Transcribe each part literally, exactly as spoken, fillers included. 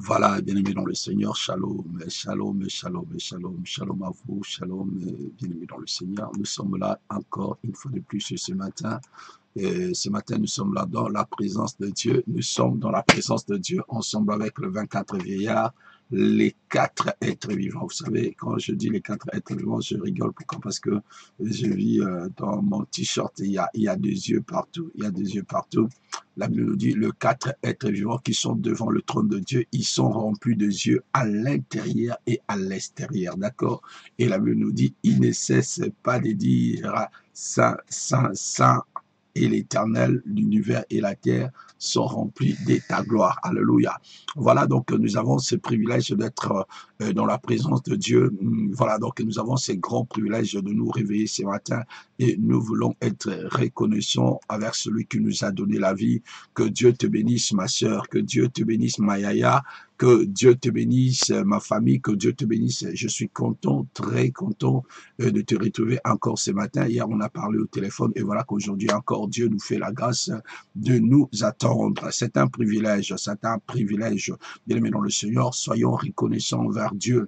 Voilà, bien-aimés dans le Seigneur, shalom, shalom, shalom, shalom, shalom à vous, shalom, bien-aimés dans le Seigneur. Nous sommes là encore une fois de plus ce matin. Et ce matin, nous sommes là dans la présence de Dieu. Nous sommes dans la présence de Dieu ensemble avec le vingt-quatre vieillards, les quatre êtres vivants. Vous savez, quand je dis les quatre êtres vivants, je rigole. Pourquoi? Parce que je vis euh, dans mon t-shirt, il y a, il y a des yeux partout. Il y a des yeux partout. La Bible nous dit, les quatre êtres vivants qui sont devant le trône de Dieu, ils sont remplis de yeux à l'intérieur et à l'extérieur. D'accord? Et la Bible nous dit, il ne cesse pas de dire, Saint, Saint, Saint, et l'Éternel, l'univers et la terre sont remplis de ta gloire. Alléluia. Voilà, donc nous avons ce privilège d'être euh, dans la présence de Dieu. Voilà, donc nous avons ce grand privilège de nous réveiller ce matin et nous voulons être reconnaissants envers celui qui nous a donné la vie. Que Dieu te bénisse, ma sœur, que Dieu te bénisse, ma yaya, que Dieu te bénisse, ma famille, que Dieu te bénisse. Je suis content, très content euh, de te retrouver encore ce matin. Hier, on a parlé au téléphone et voilà qu'aujourd'hui encore, Dieu nous fait la grâce de nous attendre. C'est un privilège, c'est un privilège. Bien-aimés dans le Seigneur, soyons reconnaissants envers Dieu.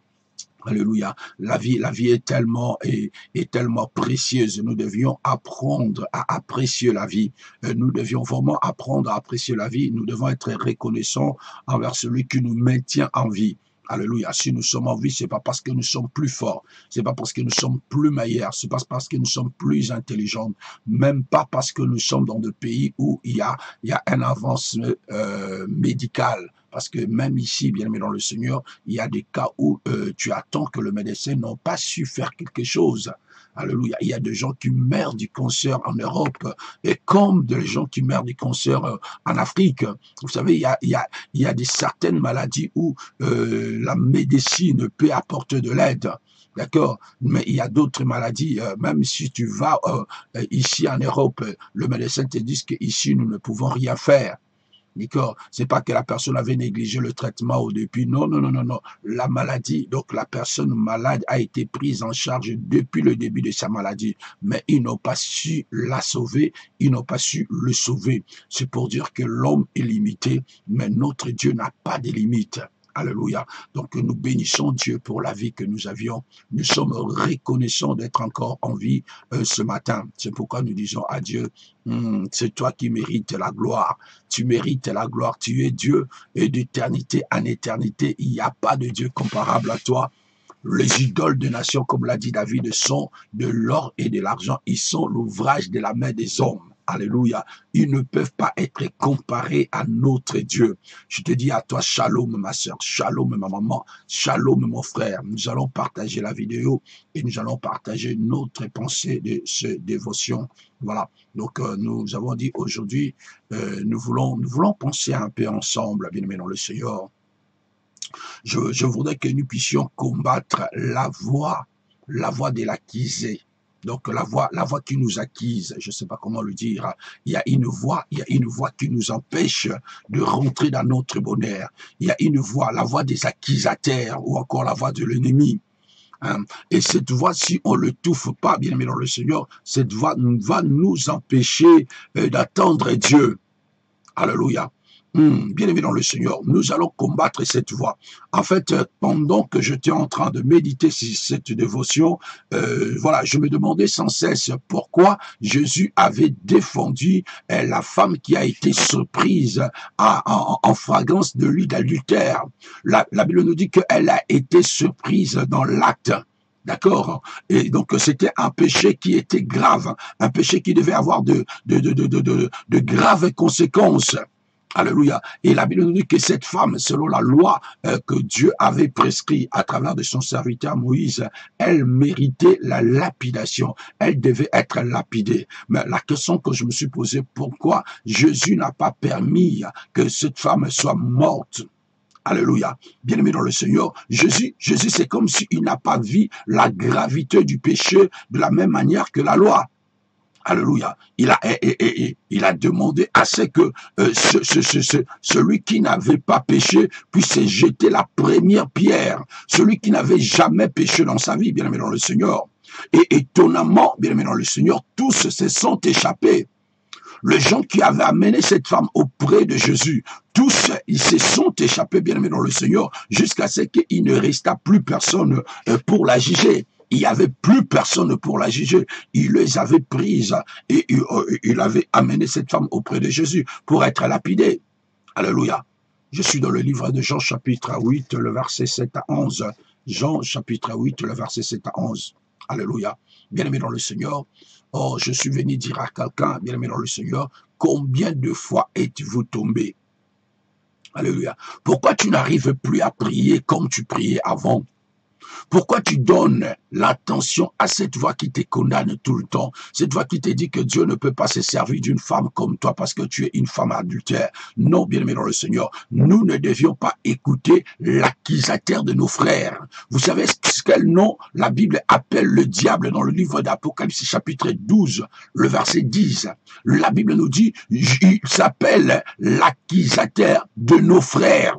Alléluia. La vie, la vie est tellement, est, est tellement précieuse. Nous devions apprendre à apprécier la vie. Nous devions vraiment apprendre à apprécier la vie. Nous devons être reconnaissants envers celui qui nous maintient en vie. Alléluia. Si nous sommes en vie, c'est pas parce que nous sommes plus forts, c'est pas parce que nous sommes plus meilleurs, c'est pas parce que nous sommes plus intelligents, même pas parce que nous sommes dans des pays où il y a, il y a un avance euh, médical. Parce que même ici, bien aimé dans le Seigneur, il y a des cas où euh, tu attends que le médecin n'ait pas su faire quelque chose. Alléluia. Il y a des gens qui meurent du cancer en Europe et comme des gens qui meurent du cancer euh, en Afrique. Vous savez, il y a, il y a, il y a des certaines maladies où euh, la médecine peut apporter de l'aide. D'accord? Mais il y a d'autres maladies, euh, même si tu vas euh, ici en Europe, le médecin te dit qu'ici, nous ne pouvons rien faire. D'accord? C'est pas que la personne avait négligé le traitement au début. Non, non, non, non, non. La maladie, donc la personne malade a été prise en charge depuis le début de sa maladie. Mais ils n'ont pas su la sauver. Ils n'ont pas su le sauver. C'est pour dire que l'homme est limité, mais notre Dieu n'a pas de limite. Alléluia. Donc nous bénissons Dieu pour la vie que nous avions. Nous sommes reconnaissants d'être encore en vie euh, ce matin. C'est pourquoi nous disons à Dieu, hm, c'est toi qui mérites la gloire. Tu mérites la gloire. Tu es Dieu et d'éternité en éternité. Il n'y a pas de Dieu comparable à toi. Les idoles des nations, comme l'a dit David, sont de l'or et de l'argent. Ils sont l'ouvrage de la main des hommes. Alléluia. Ils ne peuvent pas être comparés à notre Dieu. Je te dis à toi, shalom ma soeur, shalom ma maman, shalom mon frère. Nous allons partager la vidéo et nous allons partager notre pensée de ce dévotion. Voilà. Donc euh, nous avons dit aujourd'hui, euh, nous voulons nous voulons penser un peu ensemble, bien aimé dans le Seigneur. Je, je voudrais que nous puissions combattre la voix, la voix de l'accusé. Donc la voix, la voix qui nous accuse, je ne sais pas comment le dire. Il y a une voix, il y a une voix qui nous empêche de rentrer dans notre bonheur. Il y a une voix, la voix des accusateurs ou encore la voix de l'ennemi. Hein? Et cette voix, si on ne le touffe pas, bien aimé dans le Seigneur, cette voix va nous empêcher euh, d'attendre Dieu. Alléluia. Mmh, bien aimé dans le Seigneur, nous allons combattre cette voie. En fait, pendant que j'étais en train de méditer sur cette dévotion, euh, voilà, je me demandais sans cesse pourquoi Jésus avait défendu euh, la femme qui a été surprise à, en, en fragrance de l'huile d'adultère. La, la Bible nous dit qu'elle a été surprise dans l'acte. D'accord? Et donc, c'était un péché qui était grave, un péché qui devait avoir de, de, de, de, de, de, de graves conséquences. Alléluia. Et la Bible nous dit que cette femme, selon la loi euh, que Dieu avait prescrit à travers de son serviteur Moïse, elle méritait la lapidation. Elle devait être lapidée. Mais la question que je me suis posée, pourquoi Jésus n'a pas permis que cette femme soit morte? Alléluia. Bien-aimé dans le Seigneur, Jésus, Jésus, c'est comme s'il n'a pas vu la gravité du péché de la même manière que la loi. Alléluia. Il a, et, et, et, il a demandé à ce que euh, ce, ce, ce, ce, celui qui n'avait pas péché puisse jeter la première pierre. Celui qui n'avait jamais péché dans sa vie, bien aimé dans le Seigneur. Et étonnamment, bien aimé dans le Seigneur, tous se sont échappés. les gens qui avaient amené cette femme auprès de Jésus, tous, ils se sont échappés, bien aimés dans le Seigneur, jusqu'à ce qu'il ne resta plus personne pour la juger. Il n'y avait plus personne pour la juger. Il les avait prises et il avait amené cette femme auprès de Jésus pour être lapidée. Alléluia. Je suis dans le livre de Jean chapitre huit, le verset sept à onze. Jean chapitre huit, le verset sept à onze. Alléluia. Bien-aimé dans le Seigneur, oh, je suis venu dire à quelqu'un, bien-aimé dans le Seigneur, combien de fois êtes-vous tombé? Alléluia. Pourquoi tu n'arrives plus à prier comme tu priais avant? Pourquoi tu donnes l'attention à cette voix qui te condamne tout le temps? Cette voix qui te dit que Dieu ne peut pas se servir d'une femme comme toi parce que tu es une femme adultère. Non, bien-aimé dans le Seigneur, nous ne devions pas écouter l'accusateur de nos frères. Vous savez quel nom la Bible appelle le diable dans le livre d'Apocalypse chapitre douze, le verset dix. La Bible nous dit, il s'appelle l'accusateur de nos frères.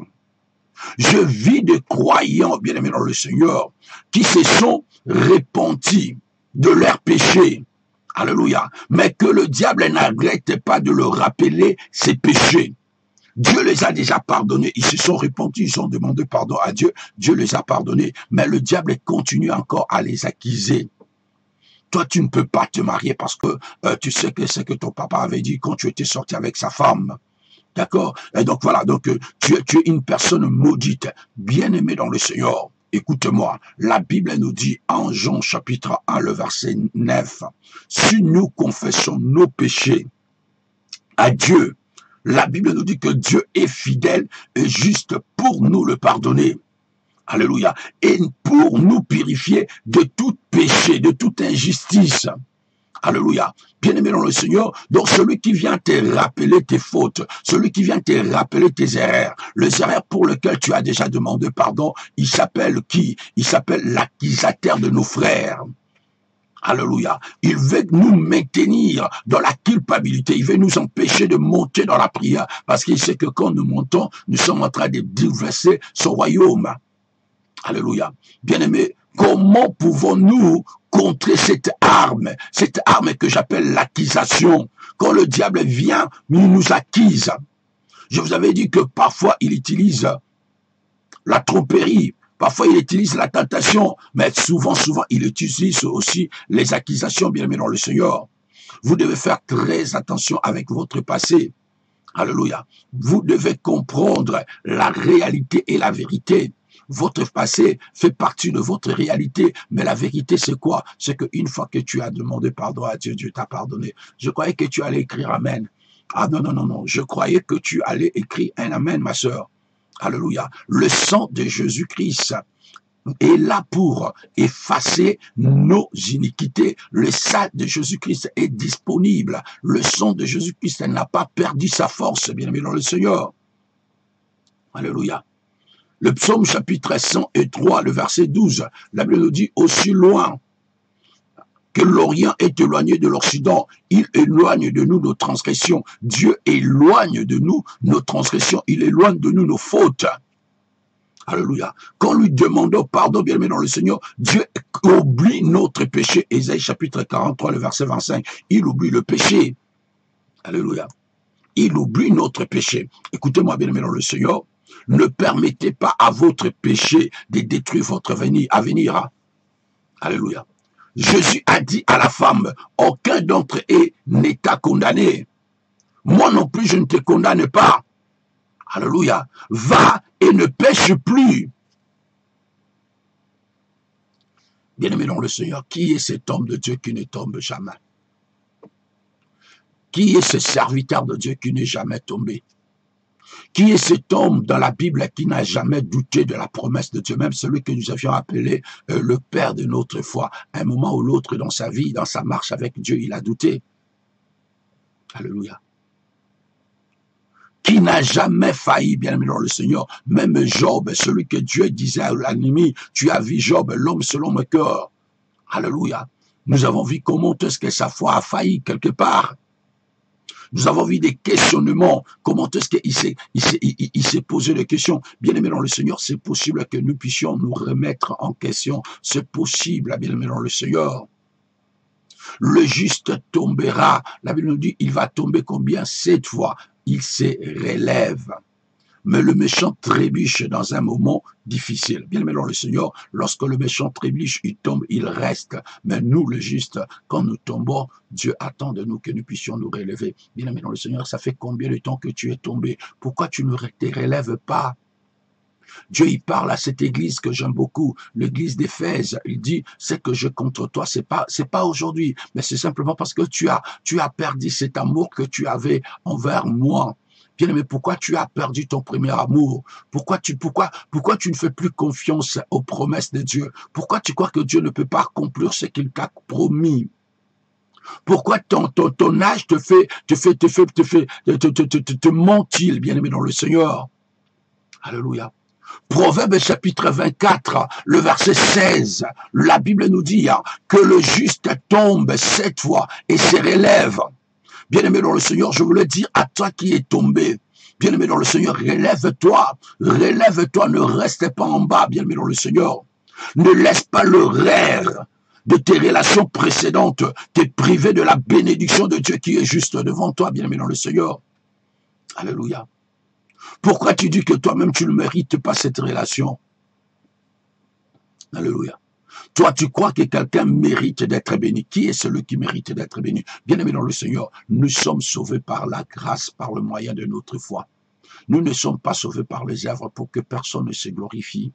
Je vis des croyants, bien-aimés dans le Seigneur, qui se sont repentis de leurs péchés. Alléluia. Mais que le diable n'arrête pas de leur rappeler ses péchés. Dieu les a déjà pardonnés. Ils se sont repentis, ils ont demandé pardon à Dieu. Dieu les a pardonnés. Mais le diable continue encore à les accuser. Toi, tu ne peux pas te marier parce que euh, tu sais que c'est que ton papa avait dit quand tu étais sorti avec sa femme. D'accord? Et donc voilà, donc tu es, tu es une personne maudite, bien-aimée dans le Seigneur. Écoute-moi, la Bible nous dit en Jean chapitre un, le verset neuf, si nous confessons nos péchés à Dieu, la Bible nous dit que Dieu est fidèle et juste pour nous le pardonner. Alléluia. Et pour nous purifier de tout péché, de toute injustice. Alléluia. Bien-aimé dans le Seigneur, donc celui qui vient te rappeler tes fautes, celui qui vient te rappeler tes erreurs, les erreurs pour lesquelles tu as déjà demandé pardon, il s'appelle qui? Il s'appelle l'accusateur de nos frères. Alléluia. Il veut nous maintenir dans la culpabilité. Il veut nous empêcher de monter dans la prière parce qu'il sait que quand nous montons, nous sommes en train de déverser son royaume. Alléluia. Bien-aimé, comment pouvons-nous contrer cette arme, cette arme que j'appelle l'accusation? Quand le diable vient, il nous accuse. Je vous avais dit que parfois il utilise la tromperie, parfois il utilise la tentation, mais souvent, souvent il utilise aussi les accusations, bien aimé dans le Seigneur. Vous devez faire très attention avec votre passé. Alléluia. Vous devez comprendre la réalité et la vérité. Votre passé fait partie de votre réalité, mais la vérité c'est quoi? C'est qu'une fois que tu as demandé pardon à Dieu, Dieu t'a pardonné. Je croyais que tu allais écrire Amen. Ah non, non, non, non, je croyais que tu allais écrire un Amen, ma sœur. Alléluia. Le sang de Jésus-Christ est là pour effacer nos iniquités. Le sang de Jésus-Christ est disponible. Le sang de Jésus-Christ n'a pas perdu sa force, bien aimé dans le Seigneur. Alléluia. Le psaume chapitre cent trois, le verset douze, la Bible nous dit aussi loin que l'Orient est éloigné de l'Occident, il éloigne de nous nos transgressions. Dieu éloigne de nous nos transgressions, il éloigne de nous nos fautes. Alléluia. Quand lui demandons pardon, bien aimé dans le Seigneur, Dieu oublie notre péché. Ésaïe chapitre quarante-trois, le verset vingt-cinq, il oublie le péché. Alléluia. Il oublie notre péché. Écoutez-moi, bien aimé dans le Seigneur, ne permettez pas à votre péché de détruire votre avenir. Alléluia. Jésus a dit à la femme, aucun d'entre eux n'est à condamner. Moi non plus, je ne te condamne pas. Alléluia. Va et ne pêche plus. Bien-aimé dans le Seigneur, qui est cet homme de Dieu qui ne tombe jamais? Qui est ce serviteur de Dieu qui n'est jamais tombé? Qui est cet homme dans la Bible qui n'a jamais douté de la promesse de Dieu, même celui que nous avions appelé euh, le Père de notre foi? À un moment ou l'autre dans sa vie, dans sa marche avec Dieu, il a douté. Alléluia. Qui n'a jamais failli, bien aimé dans le Seigneur? Même Job, celui que Dieu disait à l'ennemi, tu as vu Job, l'homme selon mon cœur. Alléluia. Nous avons vu comment est-ce que sa foi a failli quelque part. Nous avons vu des questionnements. Comment est-ce qu'il s'est il s'est, il, il s'est posé des questions? Bien aimé dans le Seigneur, c'est possible que nous puissions nous remettre en question. C'est possible, bien aimé dans le Seigneur. Le juste tombera. La Bible nous dit, il va tomber combien? Sept fois. Il se relève. Mais le méchant trébuche dans un moment difficile. Bien aimé dans le Seigneur, lorsque le méchant trébuche, il tombe, il reste. Mais nous, le juste, quand nous tombons, Dieu attend de nous que nous puissions nous relever. Bien aimé dans le Seigneur, ça fait combien de temps que tu es tombé? Pourquoi tu ne te relèves pas? Dieu, il parle à cette église que j'aime beaucoup, l'église d'Éphèse. Il dit, c'est que je contre toi, c'est pas, c'est pas aujourd'hui, mais c'est simplement parce que tu as, tu as perdu cet amour que tu avais envers moi. Bien-aimé, pourquoi tu as perdu ton premier amour? Pourquoi tu, pourquoi, pourquoi tu ne fais plus confiance aux promesses de Dieu? Pourquoi tu crois que Dieu ne peut pas accomplir ce qu'il t'a promis? Pourquoi ton, ton, ton âge te fait, te fait, te fait, te fait, te, te, te, te, te ment-il, bien-aimé dans le Seigneur? Alléluia. Proverbe chapitre vingt-quatre, le verset seize, la Bible nous dit hein, que le juste tombe sept fois et se relève. Bien-aimé dans le Seigneur, je voulais dire à toi qui es tombé, bien-aimé dans le Seigneur, relève-toi, relève-toi, ne reste pas en bas, bien-aimé dans le Seigneur. Ne laisse pas le rire de tes relations précédentes te priver de la bénédiction de Dieu qui est juste devant toi, bien-aimé dans le Seigneur. Alléluia. Pourquoi tu dis que toi-même tu ne mérites pas cette relation? Alléluia. Toi, tu crois que quelqu'un mérite d'être béni. Qui est celui qui mérite d'être béni? Bien-aimé dans le Seigneur, nous sommes sauvés par la grâce, par le moyen de notre foi. Nous ne sommes pas sauvés par les œuvres pour que personne ne se glorifie.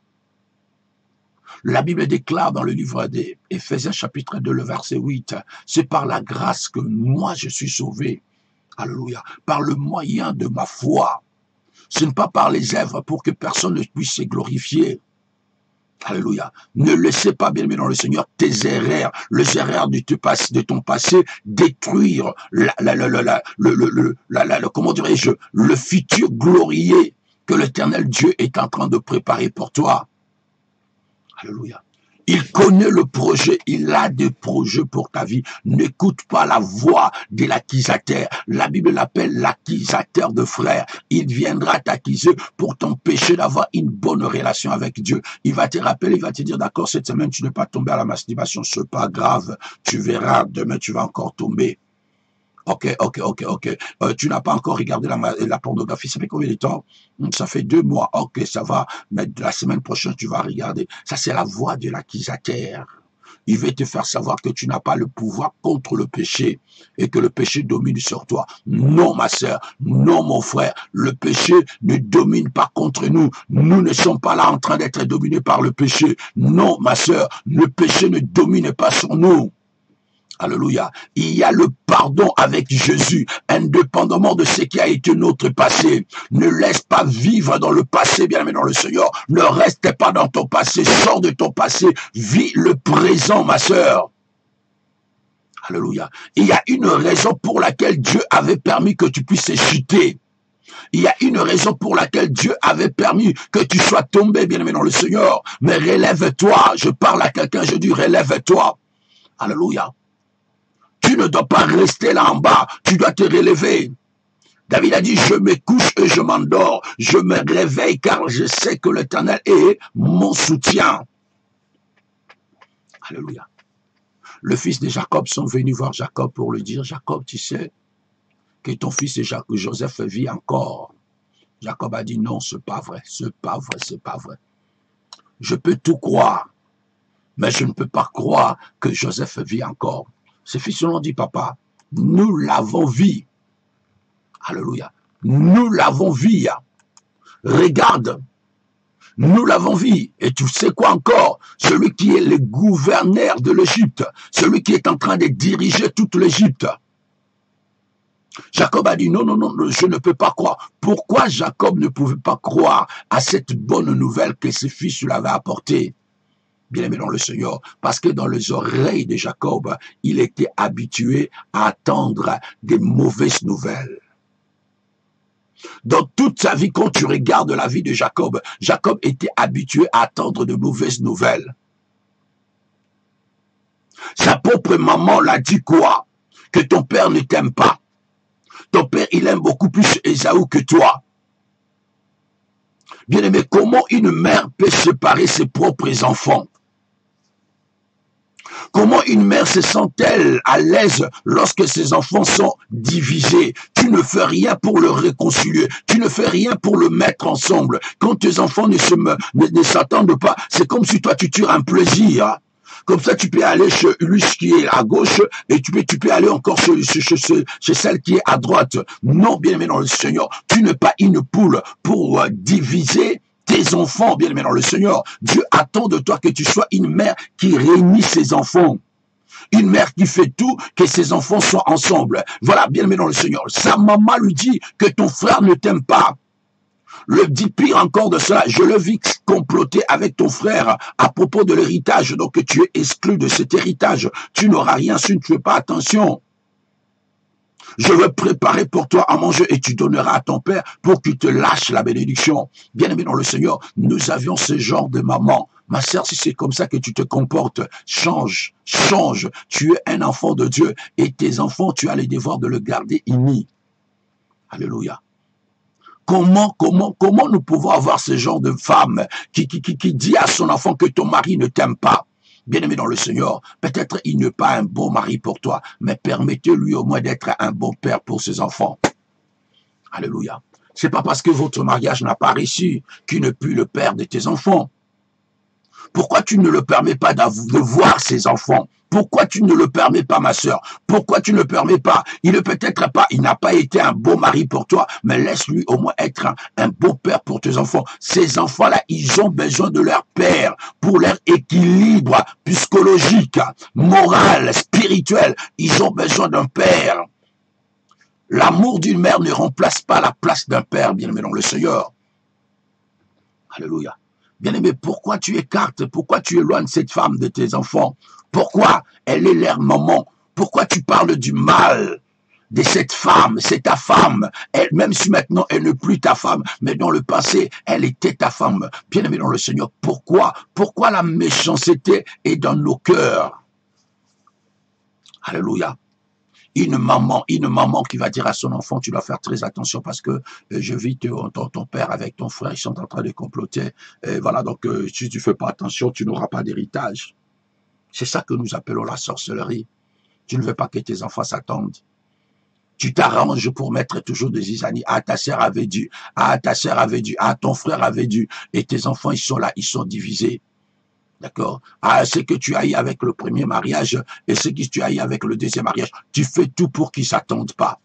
La Bible déclare dans le livre des Éphésiens chapitre deux, le verset huit, c'est par la grâce que moi je suis sauvé. Alléluia. Par le moyen de ma foi. Ce n'est pas par les œuvres pour que personne ne puisse se glorifier. Alléluia. Ne laissez pas, bien aimé dans le Seigneur, tes erreurs, les erreurs de, de ton passé détruire la, la, la, la, la, le, le, la, la, la, comment dirais-je, le futur glorieux que l'Éternel Dieu est en train de préparer pour toi. Alléluia. Il connaît le projet, il a des projets pour ta vie. N'écoute pas la voix de l'accusateur. La Bible l'appelle l'accusateur de frère. Il viendra t'accuser pour t'empêcher d'avoir une bonne relation avec Dieu. Il va te rappeler, il va te dire, d'accord, cette semaine, tu n'es pas tombé à la masturbation, c'est pas grave. Tu verras, demain, tu vas encore tomber. Ok, ok, ok, ok. Euh, tu n'as pas encore regardé la, la pornographie. Ça fait combien de temps? Ça fait deux mois. Ok, ça va. Mais la semaine prochaine, tu vas regarder. Ça, c'est la voix de l'accusateur. Il veut te faire savoir que tu n'as pas le pouvoir contre le péché et que le péché domine sur toi. Non, ma sœur. Non, mon frère. Le péché ne domine pas contre nous. Nous ne sommes pas là en train d'être dominés par le péché. Non, ma sœur. Le péché ne domine pas sur nous. Alléluia. Il y a le pardon avec Jésus, indépendamment de ce qui a été notre passé. Ne laisse pas vivre dans le passé, bien aimé dans le Seigneur. Ne reste pas dans ton passé, sors de ton passé, vis le présent, ma sœur. Alléluia. Il y a une raison pour laquelle Dieu avait permis que tu puisses chuter. Il y a une raison pour laquelle Dieu avait permis que tu sois tombé, bien aimé dans le Seigneur. Mais relève-toi. Je parle à quelqu'un, je dis relève-toi. Alléluia. Tu ne dois pas rester là en bas, tu dois te relever. David a dit, je me couche et je m'endors, je me réveille car je sais que l'Éternel est mon soutien. Alléluia. Le fils de Jacob sont venus voir Jacob pour lui dire, Jacob, tu sais que ton fils Joseph vit encore. Jacob a dit, non, c'est pas vrai, c'est pas vrai, c'est pas vrai. Je peux tout croire, mais je ne peux pas croire que Joseph vit encore. Ses fils l'ont dit, papa, nous l'avons vu. Alléluia. Nous l'avons vu. Regarde, nous l'avons vu. Et tu sais quoi encore? Celui qui est le gouverneur de l'Égypte, celui qui est en train de diriger toute l'Égypte. Jacob a dit, non, non, non, je ne peux pas croire. Pourquoi Jacob ne pouvait pas croire à cette bonne nouvelle que ses fils lui avaient apportée? Bien aimé dans le Seigneur, parce que dans les oreilles de Jacob, il était habitué à attendre des mauvaises nouvelles. Dans toute sa vie, quand tu regardes la vie de Jacob, Jacob était habitué à attendre de mauvaises nouvelles. Sa propre maman l'a dit quoi? Que ton père ne t'aime pas. Ton père, il aime beaucoup plus Ésaü que toi. Bien aimé, comment une mère peut séparer ses propres enfants? Comment une mère se sent-elle à l'aise lorsque ses enfants sont divisés? Tu ne fais rien pour le réconcilier. Tu ne fais rien pour le mettre ensemble. Quand tes enfants ne se, ne, ne s'attendent pas, c'est comme si toi tu tires un plaisir. Comme ça, tu peux aller chez lui qui est à gauche et tu peux, tu peux aller encore chez, chez, chez, chez celle qui est à droite. Non, bien aimé dans le Seigneur, tu n'es pas une poule pour euh, diviser tes enfants, bien aimé dans le Seigneur. Dieu attend de toi que tu sois une mère qui réunit ses enfants. Une mère qui fait tout que ses enfants soient ensemble. Voilà, bien aimé dans le Seigneur. Sa maman lui dit que ton frère ne t'aime pas. Le dit pire encore de cela, je le vis comploter avec ton frère à propos de l'héritage. Donc tu es exclu de cet héritage. Tu n'auras rien si tu ne fais pas attention. Je veux préparer pour toi à manger et tu donneras à ton père pour qu'il te lâche la bénédiction. Bien aimé dans le Seigneur, nous avions ce genre de maman. Ma sœur, si c'est comme ça que tu te comportes, change, change. Tu es un enfant de Dieu et tes enfants, tu as les devoirs de le garder uni. Alléluia. Comment, comment, comment nous pouvons avoir ce genre de femme qui, qui, qui, qui dit à son enfant que ton mari ne t'aime pas? Bien-aimé dans le Seigneur, peut-être il n'est pas un bon mari pour toi, mais permettez-lui au moins d'être un bon père pour ses enfants. Alléluia. C'est pas parce que votre mariage n'a pas réussi qu'il n'est plus le père de tes enfants. Pourquoi tu ne le permets pas de voir ses enfants? Pourquoi tu ne le permets pas, ma sœur? Pourquoi tu ne le permets pas? Il ne peut-être pas, il n'a pas été un bon mari pour toi, mais laisse-lui au moins être un, un bon père pour tes enfants. Ces enfants-là, ils ont besoin de leur père pour leur équilibre psychologique, moral, spirituel. Ils ont besoin d'un père. L'amour d'une mère ne remplace pas la place d'un père, bien-aimé dans le Seigneur. Alléluia. Bien-aimé, pourquoi tu écartes, pourquoi tu éloignes cette femme de tes enfants? Pourquoi elle est leur maman? Pourquoi tu parles du mal de cette femme? C'est ta femme. Elle, même si maintenant elle n'est plus ta femme, mais dans le passé, elle était ta femme. Bien-aimé dans le Seigneur, pourquoi? Pourquoi la méchanceté est dans nos cœurs? Alléluia. Une maman, une maman qui va dire à son enfant, tu dois faire très attention parce que euh, je vis ton, ton, ton père avec ton frère, ils sont en train de comploter. Et voilà, donc euh, si tu ne fais pas attention, tu n'auras pas d'héritage. C'est ça que nous appelons la sorcellerie. Tu ne veux pas que tes enfants s'attendent. Tu t'arranges pour mettre toujours des zizanies. Ah, ta sœur avait dû. Ah, ta sœur avait dû. Ah, ton frère avait dû. Et tes enfants, ils sont là, ils sont divisés. D'accord? Ah, ce que tu as eu avec le premier mariage et ce que tu as eu avec le deuxième mariage, tu fais tout pour qu'ils ne s'attendent pas.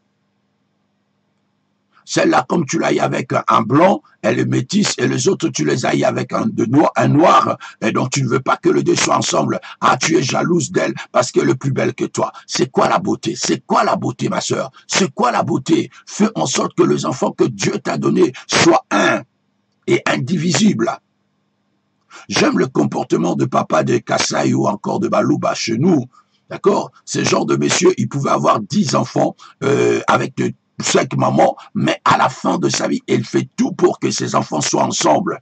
Celle-là, comme tu l'as eu avec un blanc, elle est métisse, et les autres, tu les as eu avec un, de noir, un noir, et donc tu ne veux pas que les deux soient ensemble. Ah, tu es jalouse d'elle parce qu'elle est plus belle que toi. C'est quoi la beauté? C'est quoi la beauté, ma sœur? C'est quoi la beauté? Fais en sorte que les enfants que Dieu t'a donnés soient un et indivisibles. J'aime le comportement de papa de Kassai ou encore de Balouba chez nous. D'accord? Ce genre de messieurs, il pouvait avoir dix enfants euh, avec de, cinq mamans, mais à la fin de sa vie, il fait tout pour que ses enfants soient ensemble.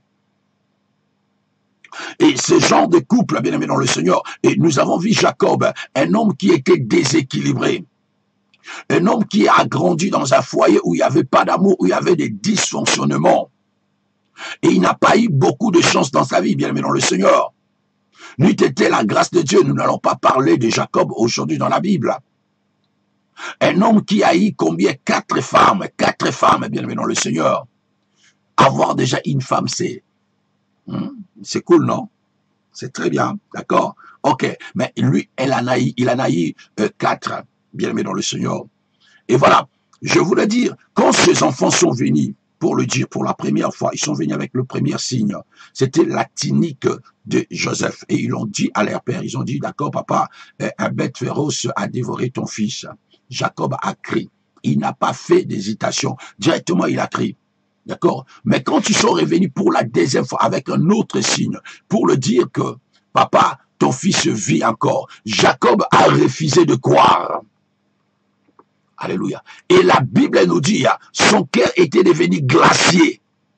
Et ce genre de couple, bien aimé dans le Seigneur, et nous avons vu Jacob, un homme qui était déséquilibré. Un homme qui a grandi dans un foyer où il n'y avait pas d'amour, où il y avait des dysfonctionnements. Et il n'a pas eu beaucoup de chance dans sa vie, bien aimé dans le Seigneur. N'eût été la grâce de Dieu, nous n'allons pas parler de Jacob aujourd'hui dans la Bible. Un homme qui a eu combien? Quatre femmes, quatre femmes, bien aimé dans le Seigneur. Avoir déjà une femme, c'est hmm, c'est cool, non? C'est très bien, d'accord? Ok, mais lui, elle en a eu, il en a eu euh, quatre, bien aimé dans le Seigneur. Et voilà, je voulais dire, quand ces enfants sont venus, pour le dire pour la première fois, ils sont venus avec le premier signe. C'était la tunique de Joseph. Et ils l'ont dit à leur père, ils ont dit, d'accord papa, un bête féroce a dévoré ton fils. Jacob a crié. Il n'a pas fait d'hésitation. Directement, il a crié. D'accord? Mais quand ils sont revenus pour la deuxième fois avec un autre signe, pour le dire que, papa, ton fils vit encore, Jacob a refusé de croire. Alléluia. Et la Bible nous dit, son cœur était devenu glacier.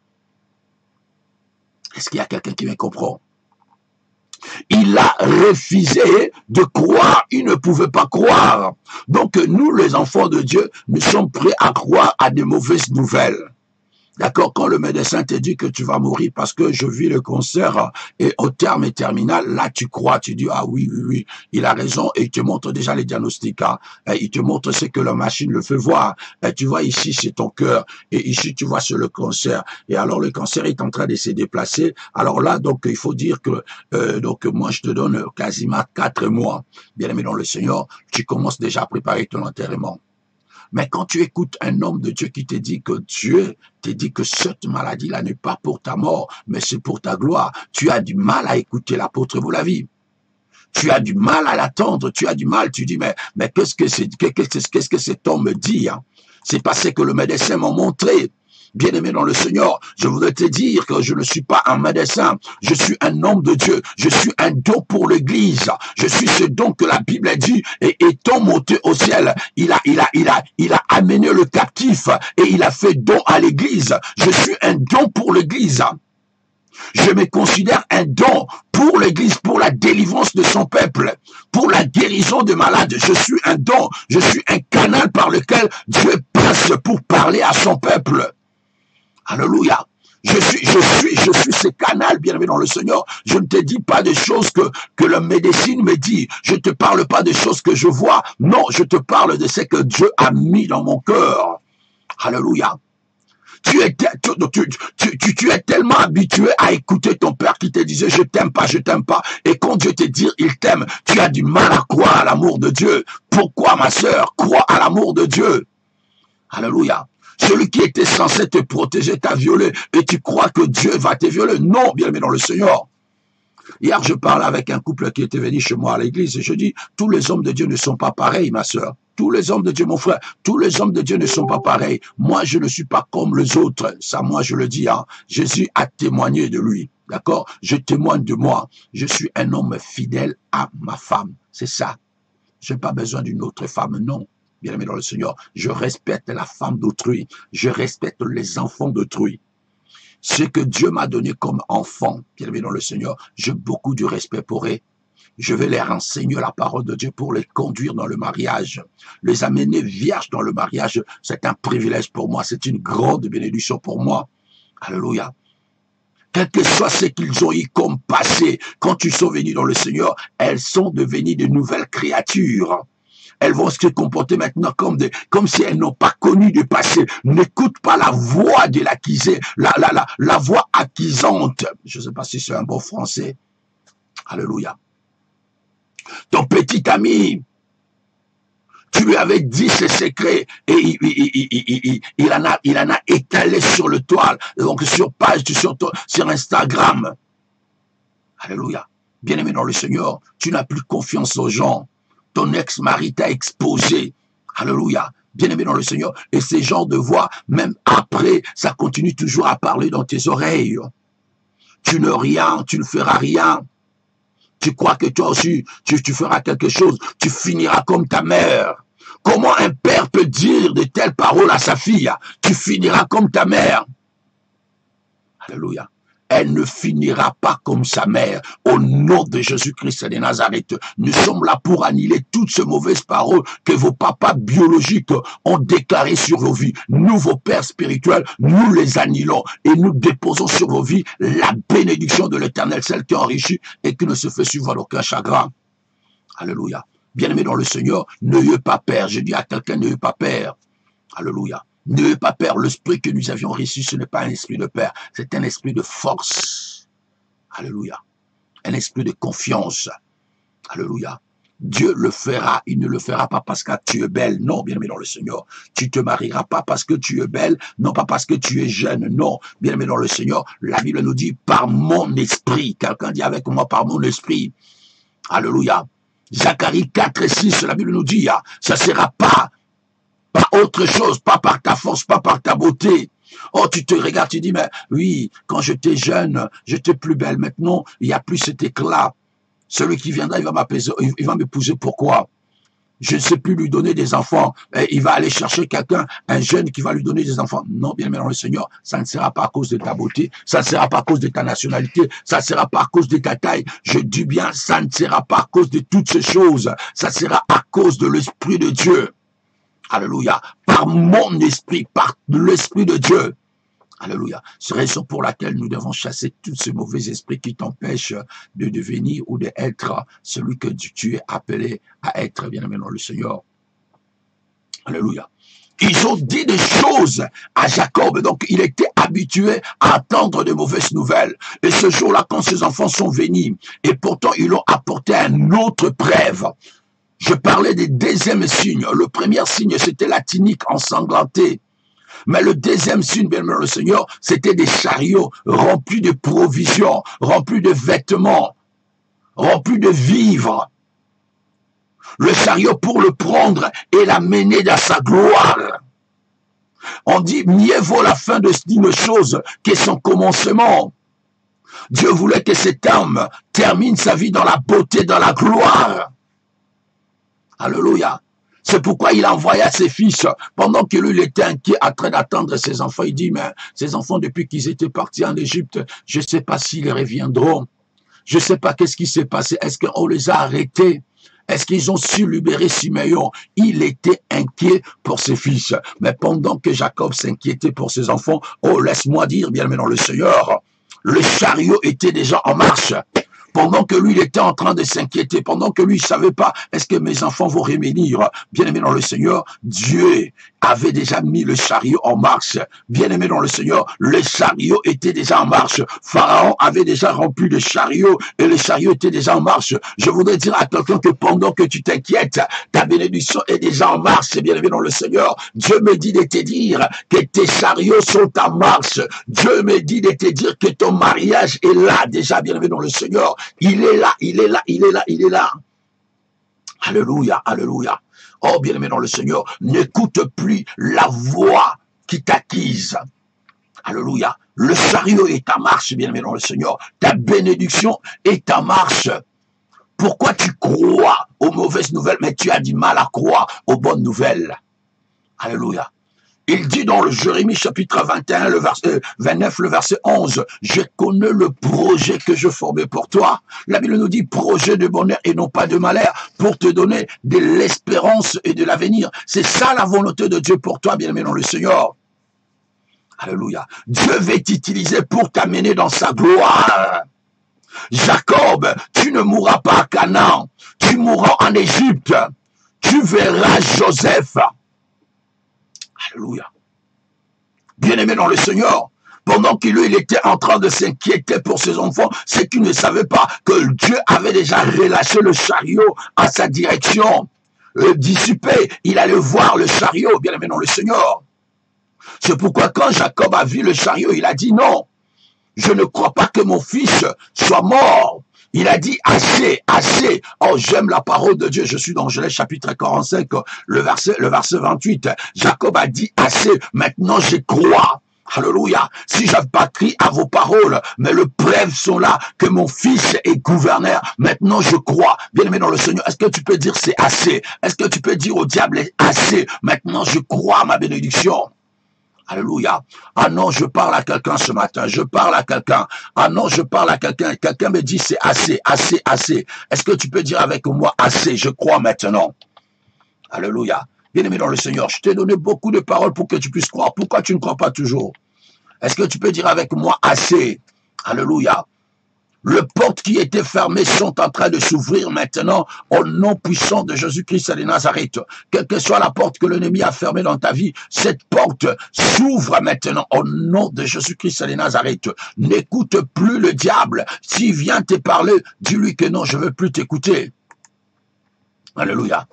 Est-ce qu'il y a quelqu'un qui me comprend? Il a refusé de croire. Il ne pouvait pas croire. Donc nous, les enfants de Dieu, nous sommes prêts à croire à de mauvaises nouvelles. D'accord, quand le médecin te dit que tu vas mourir parce que je vis le cancer et au terme terminal, là tu crois, tu dis ah oui, oui, oui, il a raison et il te montre déjà les diagnostics, hein, et il te montre ce que la machine le fait voir. Et tu vois ici c'est ton cœur et ici tu vois c'est le cancer et alors le cancer est en train de se déplacer. Alors là donc il faut dire que euh, donc moi je te donne quasiment quatre mois, bien aimé dans le Seigneur, tu commences déjà à préparer ton enterrement. Mais quand tu écoutes un homme de Dieu qui te dit que Dieu te dit que cette maladie-là n'est pas pour ta mort, mais c'est pour ta gloire, tu as du mal à écouter l'apôtre de la vie. Tu as du mal à l'attendre, tu as du mal, tu dis, mais, mais qu'est-ce que c'est, qu'est-ce, qu'est-ce que cet homme me dit, hein? C'est parce que le médecin m'a montré. Bien-aimé dans le Seigneur, je voudrais te dire que je ne suis pas un médecin, je suis un homme de Dieu, je suis un don pour l'Église, je suis ce don que la Bible a dit, et étant monté au ciel, il a, il a, il a, il a amené le captif, et il a fait don à l'Église. Je suis un don pour l'Église. Je me considère un don pour l'Église, pour la délivrance de son peuple, pour la guérison des malades. Je suis un don, je suis un canal par lequel Dieu passe pour parler à son peuple. Alléluia. Je suis, je suis, je suis ce canal, bien-aimé dans le Seigneur. Je ne te dis pas des choses que, que la médecine me dit. Je ne te parle pas des choses que je vois. Non, je te parle de ce que Dieu a mis dans mon cœur. Alléluia. Tu es, tu, tu, tu, tu, tu es tellement habitué à écouter ton père qui te disait je t'aime pas, je t'aime pas. Et quand Dieu te dit il t'aime, tu as du mal à croire à l'amour de Dieu. Pourquoi, ma sœur? Crois à l'amour de Dieu. Alléluia. Celui qui était censé te protéger t'a violé et tu crois que Dieu va te violer. Non, bien-aimé dans le Seigneur. Hier, je parlais avec un couple qui était venu chez moi à l'église et je dis, tous les hommes de Dieu ne sont pas pareils, ma sœur. Tous les hommes de Dieu, mon frère, tous les hommes de Dieu ne sont pas pareils. Moi, je ne suis pas comme les autres. Ça, moi, je le dis, hein. Jésus a témoigné de lui. D'accord? Je témoigne de moi. Je suis un homme fidèle à ma femme. C'est ça. Je n'ai pas besoin d'une autre femme, non. Bien-aimé dans le Seigneur, je respecte la femme d'autrui. Je respecte les enfants d'autrui. Ce que Dieu m'a donné comme enfant, bien-aimé dans le Seigneur, j'ai beaucoup de respect pour eux. Je vais leur enseigner la parole de Dieu pour les conduire dans le mariage. Les amener vierges dans le mariage, c'est un privilège pour moi. C'est une grande bénédiction pour moi. Alléluia. Quel que soit ce qu'ils ont eu comme passé, quand ils sont venus dans le Seigneur, elles sont devenues de nouvelles créatures. Elles vont se comporter maintenant comme, des, comme si elles n'ont pas connu de passé. N'écoute pas la voix de l'accusé, la, la, la, la voix accusante. Je ne sais pas si c'est un bon français. Alléluia. Ton petit ami, tu lui avais dit ses secrets et il, il, il, il, il, il, en, a, il en a étalé sur le toile, donc sur page, sur, sur Instagram. Alléluia. Bien-aimé dans le Seigneur, tu n'as plus confiance aux gens. Ton ex-mari t'a exposé. Alléluia. Bien-aimé dans le Seigneur. Et ces genres de voix, même après, ça continue toujours à parler dans tes oreilles. Tu ne rien, tu ne feras rien. Tu crois que toi aussi, tu, tu feras quelque chose. Tu finiras comme ta mère. Comment un père peut dire de telles paroles à sa fille? Tu finiras comme ta mère. Alléluia. Elle ne finira pas comme sa mère. Au nom de Jésus-Christ de Nazareth, nous sommes là pour annuler toutes ces mauvaises paroles que vos papas biologiques ont déclarées sur vos vies. Nous, vos pères spirituels, nous les annulons et nous déposons sur vos vies la bénédiction de l'Éternel, celle qui enrichit et qui ne se fait suivre d'aucun chagrin. Alléluia. Bien-aimé dans le Seigneur, n'ayez pas peur. Je dis à quelqu'un, n'ayez pas peur. Alléluia. N'ayez pas peur, l'esprit que nous avions reçu, ce n'est pas un esprit de peur, c'est un esprit de force. Alléluia. Un esprit de confiance. Alléluia. Dieu le fera, il ne le fera pas parce que tu es belle, non, bien-aimé dans le Seigneur. Tu te marieras pas parce que tu es belle, non pas parce que tu es jeune, non, bien-aimé dans le Seigneur. La Bible nous dit, par mon esprit, quelqu'un dit avec moi, par mon esprit. Alléluia. Zacharie quatre et six, la Bible nous dit, ça ne sera pas pas autre chose, pas par ta force, pas par ta beauté. Oh, tu te regardes, tu dis, mais oui, quand j'étais jeune, j'étais plus belle. Maintenant, il n'y a plus cet éclat. Celui qui viendra, il va m'apaiser, il va m'épouser. Pourquoi? Je ne sais plus lui donner des enfants. Il va aller chercher quelqu'un, un jeune qui va lui donner des enfants. Non, bien aimé dans le Seigneur, ça ne sera pas à cause de ta beauté, ça ne sera pas à cause de ta nationalité, ça ne sera pas à cause de ta taille. Je dis bien, ça ne sera pas à cause de toutes ces choses. Ça sera à cause de l'Esprit de Dieu. Alléluia. Par mon esprit, par l'Esprit de Dieu. Alléluia. C'est la raison pour laquelle nous devons chasser tous ces mauvais esprits qui t'empêchent de devenir ou d'être celui que tu es appelé à être, bien aimé dans le Seigneur. Alléluia. Ils ont dit des choses à Jacob, donc il était habitué à attendre de mauvaises nouvelles. Et ce jour-là, quand ses enfants sont venus, et pourtant ils ont apporté un autre preuve. Je parlais des deuxièmes signes. Le premier signe, c'était la tunique ensanglantée. Mais le deuxième signe, bien aimé le Seigneur, c'était des chariots remplis de provisions, remplis de vêtements, remplis de vivres. Le chariot pour le prendre et l'amener dans sa gloire. On dit, mieux vaut la fin d'une chose que son commencement. Dieu voulait que cet homme termine sa vie dans la beauté, dans la gloire. Alléluia. C'est pourquoi il envoya ses fils, pendant que lui, il était inquiet, en train d'attendre ses enfants. Il dit, mais ces enfants, depuis qu'ils étaient partis en Égypte, je ne sais pas s'ils reviendront. Je ne sais pas qu'est-ce qui s'est passé. Est-ce qu'on les a arrêtés? Est-ce qu'ils ont su libérer Siméon? Il était inquiet pour ses fils. Mais pendant que Jacob s'inquiétait pour ses enfants, oh, laisse-moi dire, bien aimé dans le Seigneur, le chariot était déjà en marche. Pendant que lui, il était en train de s'inquiéter, pendant que lui, il ne savait pas, est-ce que mes enfants vont revenir? Bien aimé dans le Seigneur, Dieu avait déjà mis le chariot en marche. Bien aimé dans le Seigneur, le chariot était déjà en marche. Pharaon avait déjà rempli le chariot et le chariot était déjà en marche. Je voudrais dire à quelqu'un que pendant que tu t'inquiètes, ta bénédiction est déjà en marche. Bien aimé dans le Seigneur, Dieu me dit de te dire que tes chariots sont en marche. Dieu me dit de te dire que ton mariage est là déjà, bien aimé dans le Seigneur. Il est là, il est là, il est là, il est là. Alléluia, alléluia. Oh, bien-aimé dans le Seigneur, n'écoute plus la voix qui t'acquise. Alléluia. Le chariot est en marche, bien-aimé dans le Seigneur. Ta bénédiction est en marche. Pourquoi tu crois aux mauvaises nouvelles, mais tu as du mal à croire aux bonnes nouvelles? Alléluia. Il dit dans le Jérémie chapitre vingt et un, le verset vingt-neuf, le verset onze, « Je connais le projet que je formais pour toi. » La Bible nous dit projet de bonheur et non pas de malheur, pour te donner de l'espérance et de l'avenir. C'est ça la volonté de Dieu pour toi, bien-aimé dans le Seigneur. Alléluia. Dieu veut t'utiliser pour t'amener dans sa gloire. Jacob, tu ne mourras pas à Canaan, tu mourras en Égypte. Tu verras Joseph. Alléluia. Bien-aimé dans le Seigneur, pendant qu'il il était en train de s'inquiéter pour ses enfants, c'est qu'il ne savait pas que Dieu avait déjà relâché le chariot à sa direction. Le dissipé, il allait voir le chariot, bien-aimé dans le Seigneur. C'est pourquoi quand Jacob a vu le chariot, il a dit non, je ne crois pas que mon fils soit mort. Il a dit assez, assez. Oh, j'aime la parole de Dieu. Je suis dans Genèse chapitre quarante-cinq, le verset, le verset vingt-huit. Jacob a dit assez. Maintenant, je crois. Alléluia. Si j'avais pas crié à vos paroles, mais le preuves sont là que mon fils est gouverneur. Maintenant, je crois. Bien aimé dans le Seigneur, est-ce que tu peux dire c'est assez? Est-ce que tu peux dire au diable assez? Maintenant, je crois à ma bénédiction. Alléluia. Ah non, je parle à quelqu'un ce matin. Je parle à quelqu'un. Ah non, je parle à quelqu'un. Quelqu'un me dit c'est assez, assez, assez. Est-ce que tu peux dire avec moi assez? Je crois maintenant. Alléluia. Bien-aimé dans le Seigneur, je t'ai donné beaucoup de paroles pour que tu puisses croire. Pourquoi tu ne crois pas toujours? Est-ce que tu peux dire avec moi assez? Alléluia. Les portes qui étaient fermées sont en train de s'ouvrir maintenant au nom puissant de Jésus-Christ de Nazareth. Quelle que soit la porte que l'ennemi a fermée dans ta vie, cette porte s'ouvre maintenant au nom de Jésus-Christ de Nazareth. N'écoute plus le diable. S'il vient te parler, dis-lui que non, je ne veux plus t'écouter. Alléluia.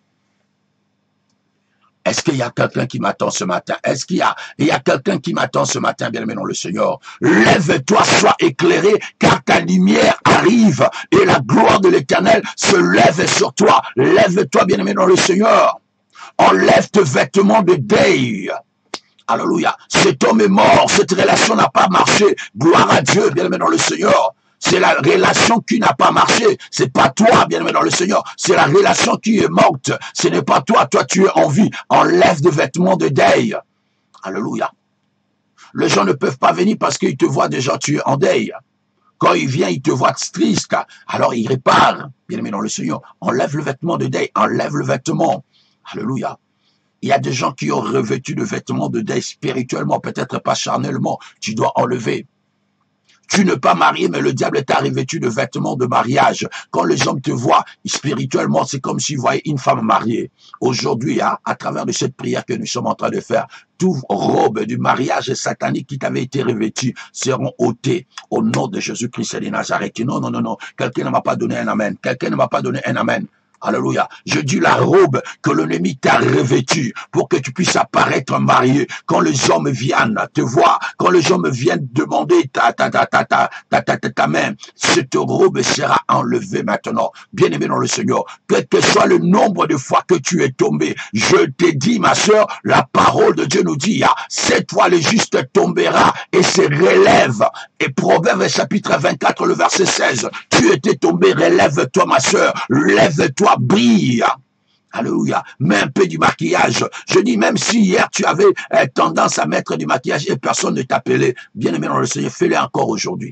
Est-ce qu'il y a quelqu'un qui m'attend ce matin? Est-ce qu'il y a, il y a quelqu'un qui m'attend ce matin, bien-aimé dans le Seigneur? Lève-toi, sois éclairé, car ta lumière arrive et la gloire de l'Éternel se lève sur toi. Lève-toi, bien-aimé dans le Seigneur. Enlève tes vêtements de deuil. Alléluia. Cet homme est mort, cette relation n'a pas marché. Gloire à Dieu, bien-aimé dans le Seigneur. C'est la relation qui n'a pas marché. C'est pas toi, bien-aimé dans le Seigneur. C'est la relation qui est morte. Ce n'est pas toi. Toi, tu es en vie. Enlève des vêtements de deuil. Alléluia. Les gens ne peuvent pas venir parce qu'ils te voient déjà, tu es en deuil. Quand ils viennent, ils te voient triste. Alors, ils réparent, bien-aimé dans le Seigneur. Enlève le vêtement de deuil. Enlève le vêtement. Alléluia. Il y a des gens qui ont revêtu de vêtements de deuil spirituellement, peut-être pas charnellement. Tu dois enlever. Tu n'es pas marié, mais le diable t'a revêtu de vêtements de mariage. Quand les hommes te voient spirituellement, c'est comme s'ils voyaient une femme mariée. Aujourd'hui, hein, à travers de cette prière que nous sommes en train de faire, toute robe du mariage satanique qui t'avait été revêtue seront ôtées au nom de Jésus-Christ de Nazareth. Non, non, non, non. Quelqu'un ne m'a pas donné un amen. Quelqu'un ne m'a pas donné un amen. Alléluia. Je dis la robe que l'ennemi t'a revêtue pour que tu puisses apparaître marié. Quand les hommes viennent te voir, quand les hommes viennent demander ta, ta, ta, ta, ta, ta, ta, ta, ta main, cette robe sera enlevée maintenant. Bien-aimé dans le Seigneur, quel que soit le nombre de fois que tu es tombé, je t'ai dit, ma sœur, la parole de Dieu nous dit, ah, cette fois le juste tombera et se relève. Et Proverbe chapitre vingt-quatre, le verset seize, tu étais tombé, relève-toi, ma sœur, lève-toi, brille. Alléluia. Mets un peu du maquillage. Je dis, même si hier tu avais euh, tendance à mettre du maquillage et personne ne t'appelait, bien aimé dans le Seigneur, fais-le encore aujourd'hui.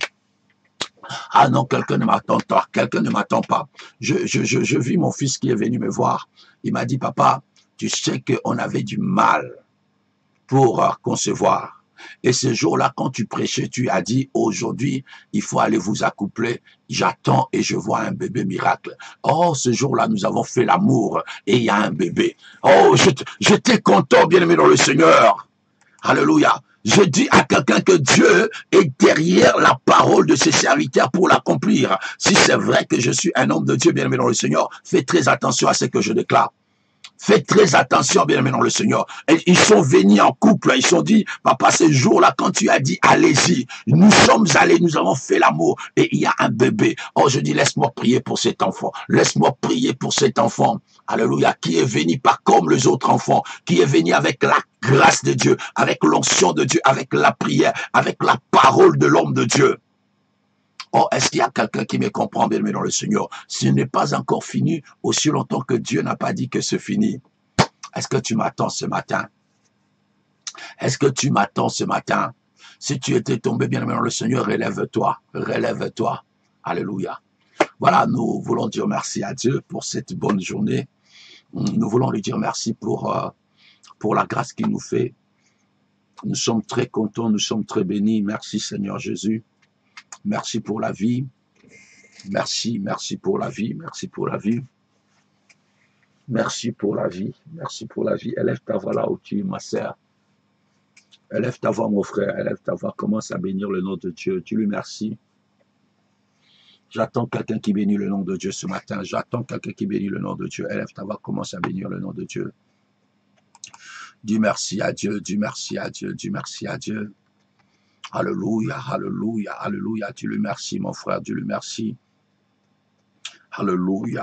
Ah non, quelqu'un ne m'attend pas, quelqu'un ne m'attend pas. Je, je, je, je vis mon fils qui est venu me voir. Il m'a dit, papa, tu sais qu'on avait du mal pour euh, concevoir. Et ce jour-là, quand tu prêchais, tu as dit, aujourd'hui, il faut aller vous accoupler. J'attends et je vois un bébé miracle. Oh, ce jour-là, nous avons fait l'amour et il y a un bébé. Oh, j'étais content, bien-aimé dans le Seigneur. Alléluia. Je dis à quelqu'un que Dieu est derrière la parole de ses serviteurs pour l'accomplir. Si c'est vrai que je suis un homme de Dieu, bien-aimé dans le Seigneur, fais très attention à ce que je déclare. Faites très attention, bien aimé dans le Seigneur. Et ils sont venus en couple, ils sont dit, papa, ce jour-là, quand tu as dit, allez-y, nous sommes allés, nous avons fait l'amour, et il y a un bébé. Oh, je dis, laisse-moi prier pour cet enfant. Laisse-moi prier pour cet enfant. Alléluia, qui est venu pas comme les autres enfants, qui est venu avec la grâce de Dieu, avec l'onction de Dieu, avec la prière, avec la parole de l'homme de Dieu. Oh, est-ce qu'il y a quelqu'un qui me comprend, bien aimé dans le Seigneur? Ce n'est pas encore fini aussi longtemps que Dieu n'a pas dit que c'est fini. Est-ce que tu m'attends ce matin? Est-ce que tu m'attends ce matin? Si tu étais tombé, bien aimé dans le Seigneur, relève-toi, relève-toi. Alléluia. Voilà, nous voulons dire merci à Dieu pour cette bonne journée. Nous voulons lui dire merci pour, euh, pour la grâce qu'il nous fait. Nous sommes très contents, nous sommes très bénis. Merci Seigneur Jésus. Merci pour la vie. Merci, merci pour la vie. Merci pour la vie. Merci pour la vie. Merci pour la vie. Élève ta voix là où tu es, ma sœur. Élève ta voix, mon frère. Élève ta voix. Commence à bénir le nom de Dieu. Dis-lui merci. J'attends quelqu'un qui bénit le nom de Dieu ce matin. J'attends quelqu'un qui bénit le nom de Dieu. Élève ta voix. Commence à bénir le nom de Dieu. Dis merci à Dieu. Dis merci à Dieu. Dis merci à Dieu. Alléluia, alléluia, alléluia. Dis-le merci, mon frère, dis-le merci. Alléluia.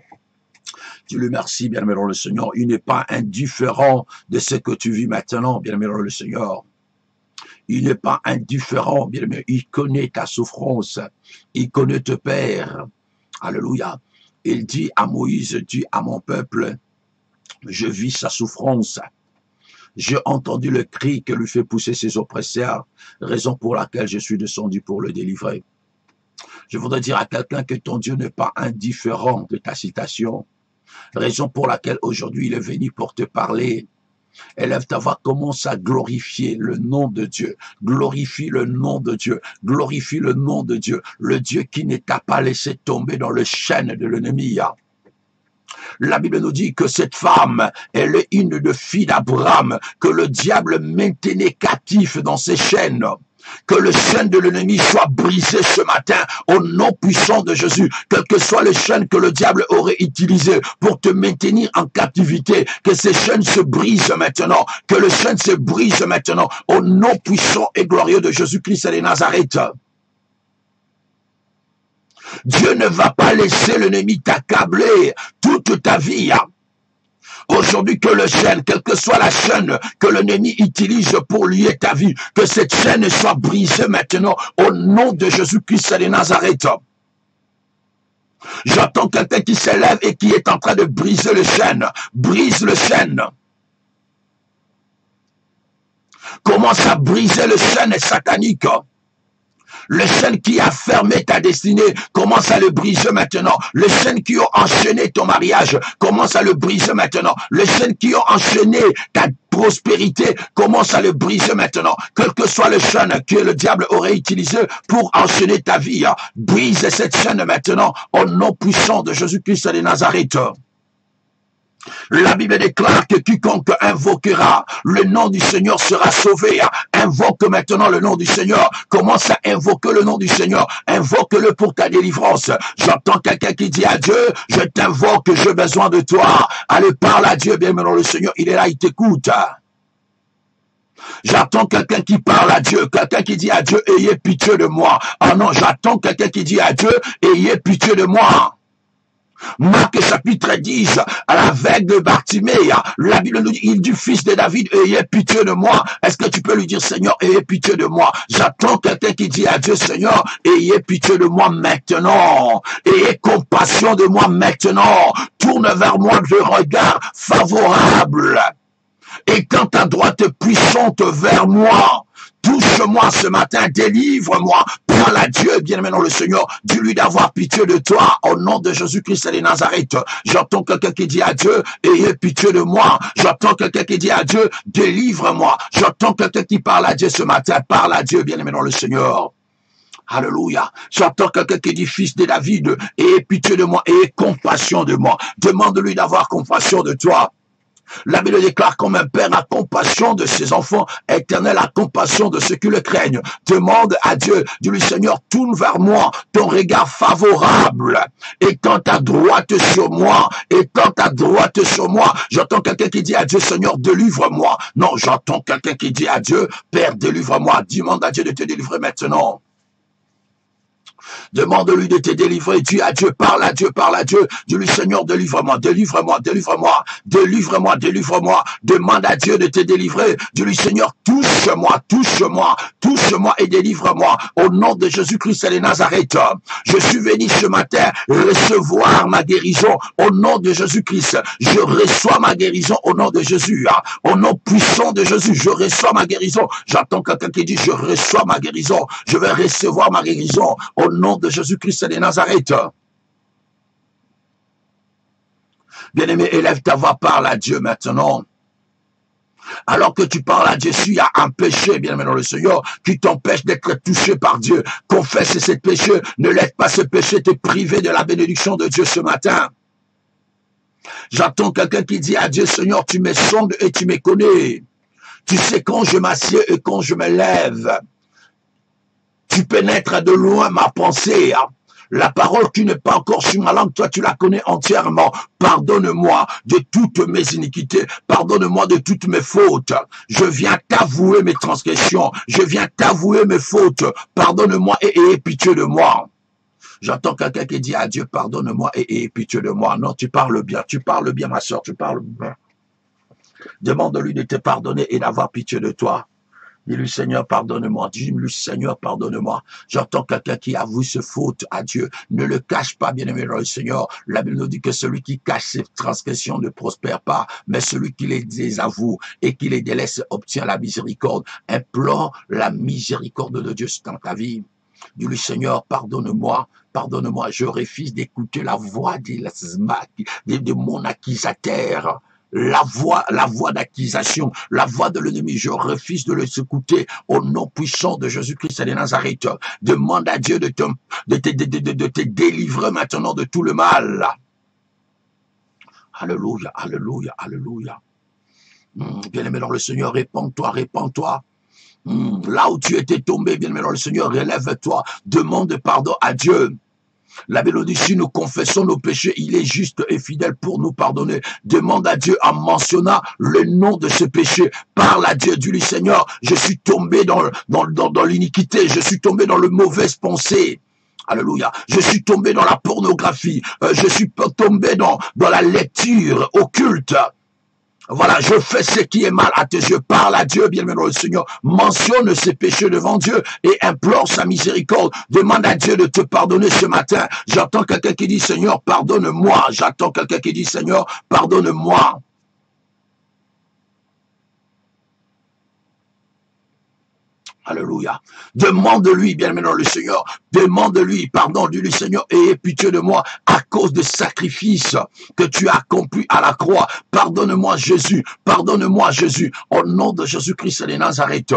Dis-le merci, bien-aimé dans le Seigneur. Il n'est pas indifférent de ce que tu vis maintenant, bien-aimé dans le Seigneur. Il n'est pas indifférent, bien-aimé. Il connaît ta souffrance. Il connaît te père. Alléluia. Il dit à Moïse, dit à mon peuple, je vis sa souffrance. J'ai entendu le cri que lui fait pousser ses oppresseurs, raison pour laquelle je suis descendu pour le délivrer. Je voudrais dire à quelqu'un que ton Dieu n'est pas indifférent de ta citation, raison pour laquelle aujourd'hui il est venu pour te parler. Élève ta voix, commence à glorifier le nom de Dieu, glorifie le nom de Dieu, glorifie le nom de Dieu, le Dieu qui ne t'a pas laissé tomber dans le chêne de l'ennemi. La Bible nous dit que cette femme, elle est une de fille d'Abraham, que le diable maintenait captif dans ses chaînes. Que le chaîne de l'ennemi soit brisé ce matin au nom puissant de Jésus. Quel que soit le chaîne que le diable aurait utilisé pour te maintenir en captivité, que ces chaînes se brisent maintenant. Que le chaîne se brise maintenant au nom puissant et glorieux de Jésus-Christ de Nazareth. Dieu ne va pas laisser l'ennemi t'accabler toute ta vie. Aujourd'hui, que le chaîne, quelle que soit la chaîne que l'ennemi utilise pour lier ta vie, que cette chaîne soit brisée maintenant au nom de Jésus-Christ de Nazareth. J'entends quelqu'un qui s'élève et qui est en train de briser le chaîne. Brise le chaîne. Commence à briser le chaîne satanique. Le chaîne qui a fermé ta destinée, commence à le briser maintenant. Le chaîne qui a enchaîné ton mariage, commence à le briser maintenant. Le chaîne qui a enchaîné ta prospérité, commence à le briser maintenant. Quel que soit le chaîne que le diable aurait utilisé pour enchaîner ta vie, hein, brise cette chaîne maintenant au nom puissant de Jésus-Christ de Nazareth. La Bible déclare que quiconque invoquera le nom du Seigneur sera sauvé. Invoque maintenant le nom du Seigneur. Commence à invoquer le nom du Seigneur. Invoque-le pour ta délivrance. J'entends quelqu'un qui dit à Dieu, je t'invoque, j'ai besoin de toi. Allez, parle à Dieu, bien maintenant le Seigneur, il est là, il t'écoute. J'attends quelqu'un qui parle à Dieu, quelqu'un qui dit à Dieu, ayez pitié de moi. Ah non, j'attends quelqu'un qui dit à Dieu, ayez pitié de moi. Marc chapitre dix, à la veille de Bartimée, la Bible nous dit, il dit, fils de David, ayez pitié de moi. Est-ce que tu peux lui dire, Seigneur, ayez pitié de moi? J'attends quelqu'un qui dit à Dieu, Seigneur, ayez pitié de moi maintenant. Ayez compassion de moi maintenant. Tourne vers moi le regard favorable. Et quand ta droite puissante vers moi, touche-moi ce matin, délivre-moi, parle à Dieu, bien-aimé dans le Seigneur, dis-lui d'avoir pitié de toi, au nom de Jésus-Christ de Nazareth. J'entends quelqu'un qui dit à Dieu, ayez pitié de moi. J'entends quelqu'un qui dit à Dieu, délivre-moi. J'entends quelqu'un qui parle à Dieu ce matin, parle à Dieu, bien-aimé dans le Seigneur. Alléluia. J'entends quelqu'un qui dit, fils de David, ayez pitié de moi, ayez compassion de moi. Demande-lui d'avoir compassion de toi. La Bible déclare comme un père a compassion de ses enfants, Éternel a compassion de ceux qui le craignent. Demande à Dieu, dis-lui Seigneur, tourne vers moi ton regard favorable. Et quand ta droite sur moi, et quand ta droite sur moi, j'entends quelqu'un qui dit à Dieu, Seigneur, délivre-moi. Non, j'entends quelqu'un qui dit à Dieu, Père, délivre-moi. Demande à Dieu de te délivrer maintenant. Demande-lui de te délivrer. Dis à Dieu, parle à Dieu, parle à Dieu. Dis-lui, Seigneur, délivre-moi, délivre-moi, délivre-moi, délivre-moi, délivre-moi. Demande à Dieu de te délivrer. Dis-lui, Seigneur, touche-moi, touche-moi, touche-moi et délivre-moi. Au nom de Jésus-Christ de Nazareth, je suis venu ce matin recevoir ma guérison. Au nom de Jésus-Christ, je reçois ma guérison au nom de Jésus. Au nom puissant de Jésus, je reçois ma guérison. J'entends quelqu'un qui dit, je reçois ma guérison. Je vais recevoir ma guérison. Au nom de Jésus-Christ de Nazareth. Bien-aimé, élève ta voix, parle à Dieu maintenant. Alors que tu parles à Dieu, s'il y a un péché, bien-aimé dans le Seigneur, qui t'empêche d'être touché par Dieu, confesse ce péché, ne laisse pas ce péché te priver de la bénédiction de Dieu ce matin. J'attends quelqu'un qui dit à Dieu, Seigneur, tu me sondes et tu me connais. Tu sais quand je m'assieds et quand je me lève. Tu pénètres de loin ma pensée. La parole qui n'est pas encore sur ma langue, toi tu la connais entièrement. Pardonne-moi de toutes mes iniquités. Pardonne-moi de toutes mes fautes. Je viens t'avouer mes transgressions. Je viens t'avouer mes fautes. Pardonne-moi et aie pitié de moi. J'entends quelqu'un qui dit à Dieu, pardonne-moi et aie pitié de moi. Non, tu parles bien. Tu parles bien, ma soeur. Tu parles bien. Demande-lui de te pardonner et d'avoir pitié de toi. Dis-lui, Seigneur, pardonne-moi. Dis-lui, Seigneur, pardonne-moi. J'entends quelqu'un qui avoue ses fautes à Dieu. Ne le cache pas, bien-aimé dans le Seigneur. La Bible nous dit que celui qui cache ses transgressions ne prospère pas, mais celui qui les désavoue et qui les délaisse obtient la miséricorde. Implore la miséricorde de Dieu dans ta vie. Dis-lui, Seigneur, pardonne-moi, pardonne-moi. Je refuse d'écouter la voix de, de, de mon accusateur. La voix, la voix d'accusation, la voix de l'ennemi, je refuse de le écouter au nom puissant de Jésus-Christ de Nazareth. Demande à Dieu de te, de, te, de, de, de te délivrer maintenant de tout le mal. Alléluia, alléluia, alléluia. Mmh, bien-aimé dans le Seigneur, répands-toi, répands-toi. Mmh, là où tu étais tombé, bien-aimé dans le Seigneur, relève-toi, demande pardon à Dieu. La Bible dit, si nous confessons nos péchés, il est juste et fidèle pour nous pardonner. Demande à Dieu en mentionnant le nom de ce péché. Parle à Dieu, dis-lui, Seigneur, je suis tombé dans, dans, dans, dans l'iniquité, je suis tombé dans le mauvaise pensée. Alléluia. Je suis tombé dans la pornographie, euh, je suis tombé dans, dans la lecture occulte. Voilà, je fais ce qui est mal à tes yeux. Parle à Dieu, bien-aimé dans le Seigneur. Mentionne ses péchés devant Dieu et implore sa miséricorde. Demande à Dieu de te pardonner ce matin. J'entends quelqu'un qui dit, Seigneur, pardonne-moi. J'entends quelqu'un qui dit, Seigneur, pardonne-moi. Alléluia. Demande-lui, bien aimé dans le Seigneur, demande-lui, pardon, dis-lui, Seigneur, ayez pitié de moi à cause des sacrifices que tu as accomplis à la croix. Pardonne-moi, Jésus, pardonne-moi, Jésus, au nom de Jésus-Christ de Nazareth.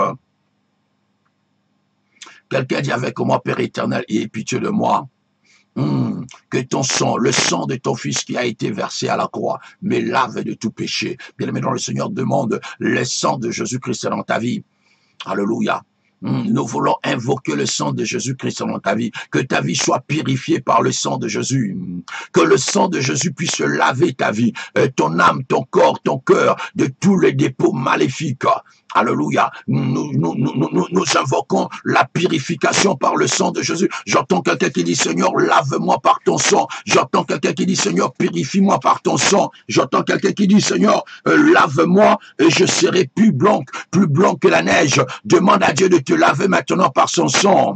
Quelqu'un dit avec moi, Père éternel, ayez pitié de moi. Mmh, que ton sang, le sang de ton fils qui a été versé à la croix, me lave de tout péché. Bien aimé dans le Seigneur, demande le sang de Jésus-Christ dans ta vie. Alléluia. Nous voulons invoquer le sang de Jésus-Christ dans ta vie. Que ta vie soit purifiée par le sang de Jésus. Que le sang de Jésus puisse laver ta vie, ton âme, ton corps, ton cœur, de tous les dépôts maléfiques. Alléluia. Nous, nous, nous, nous, nous invoquons la purification par le sang de Jésus. J'entends quelqu'un qui dit, Seigneur, lave-moi par ton sang. J'entends quelqu'un qui dit, Seigneur, purifie-moi par ton sang. J'entends quelqu'un qui dit, Seigneur, euh, lave-moi et je serai plus blanc, plus blanc que la neige. Demande à Dieu de te laver maintenant par son sang.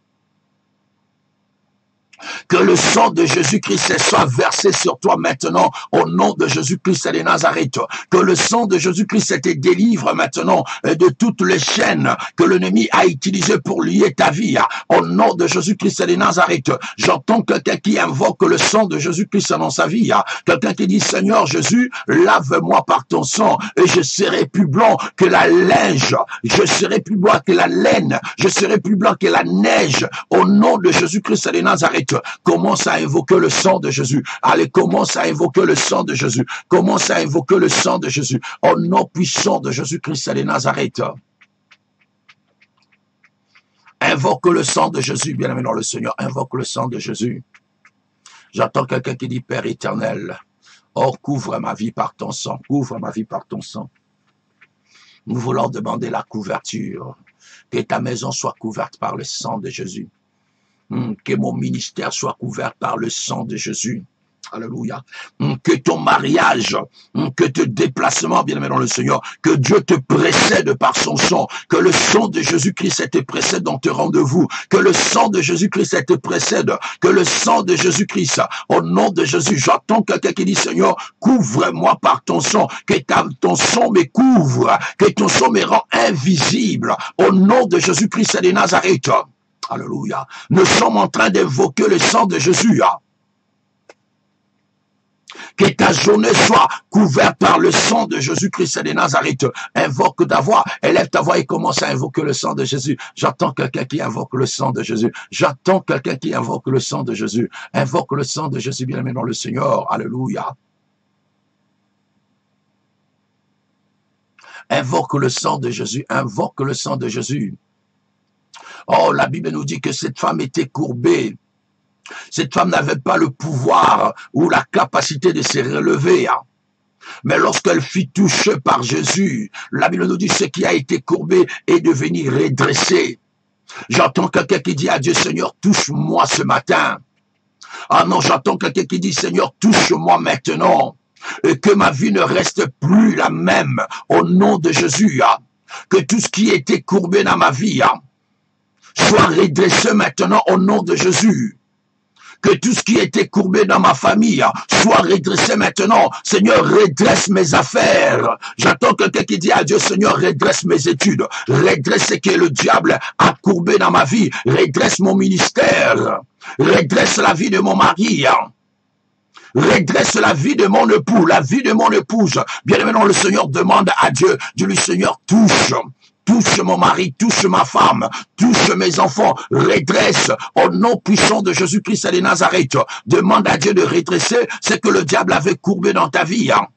Que le sang de Jésus-Christ soit versé sur toi maintenant au nom de Jésus-Christ de Nazareth. Que le sang de Jésus-Christ te délivre maintenant de toutes les chaînes que l'ennemi a utilisées pour lier ta vie. Au nom de Jésus-Christ de Nazareth. J'entends quelqu'un qui invoque le sang de Jésus-Christ dans sa vie. Quelqu'un qui dit, Seigneur Jésus, lave-moi par ton sang et je serai plus blanc que la linge. Je serai plus blanc que la laine. Je serai plus blanc que la neige. Au nom de Jésus-Christ de Nazareth. Commence à invoquer le sang de Jésus. Allez, commence à invoquer le sang de Jésus. Commence à invoquer le sang de Jésus. Au nom puissant de Jésus-Christ de Nazareth. Invoque le sang de Jésus, bien-aimé dans le Seigneur. Invoque le sang de Jésus. J'entends quelqu'un qui dit, Père éternel, oh, couvre ma vie par ton sang. Couvre ma vie par ton sang. Nous voulons demander la couverture. Que ta maison soit couverte par le sang de Jésus. Que mon ministère soit couvert par le sang de Jésus. Alléluia. Que ton mariage, que tes déplacements, bien aimé dans le Seigneur, que Dieu te précède par son sang, que le sang de Jésus-Christ te précède dans tes rendez-vous, que le sang de Jésus-Christ te précède, que le sang de Jésus-Christ, au nom de Jésus, j'entends quelqu'un qui dit, Seigneur, couvre-moi par ton sang, que ta, ton sang me couvre, que ton sang me rend invisible, au nom de Jésus-Christ de Nazareth. Alléluia. Nous sommes en train d'invoquer le sang de Jésus. Que ta journée soit couverte par le sang de Jésus-Christ de Nazareth. Invoque ta voix, élève ta voix et commence à invoquer le sang de Jésus. J'entends quelqu'un qui invoque le sang de Jésus. J'entends quelqu'un qui invoque le sang de Jésus. Invoque le sang de Jésus, bien-aimé dans le Seigneur. Alléluia. Invoque le sang de Jésus. Invoque le sang de Jésus. Oh, la Bible nous dit que cette femme était courbée. Cette femme n'avait pas le pouvoir ou la capacité de se relever. Mais lorsqu'elle fut touchée par Jésus, la Bible nous dit ce qui a été courbé est devenu redressé. J'entends quelqu'un qui dit à Dieu, Seigneur, touche-moi ce matin. Ah non, j'entends quelqu'un qui dit, Seigneur, touche-moi maintenant. Et que ma vie ne reste plus la même au nom de Jésus. Que tout ce qui était courbé dans ma vie soit redressé maintenant au nom de Jésus. Que tout ce qui était courbé dans ma famille soit redressé maintenant. Seigneur, redresse mes affaires. J'attends quelqu'un qui dit à Dieu, Seigneur, redresse mes études. Redresse ce que le diable a courbé dans ma vie. Redresse mon ministère. Redresse la vie de mon mari. Redresse la vie de mon époux, la vie de mon épouse. Bien aimé, le Seigneur demande à Dieu, dis-lui, Seigneur, touche. Touche mon mari, touche ma femme, touche mes enfants, redresse au nom puissant de Jésus-Christ de Nazareth. Demande à Dieu de redresser ce que le diable avait courbé dans ta vie. Hein.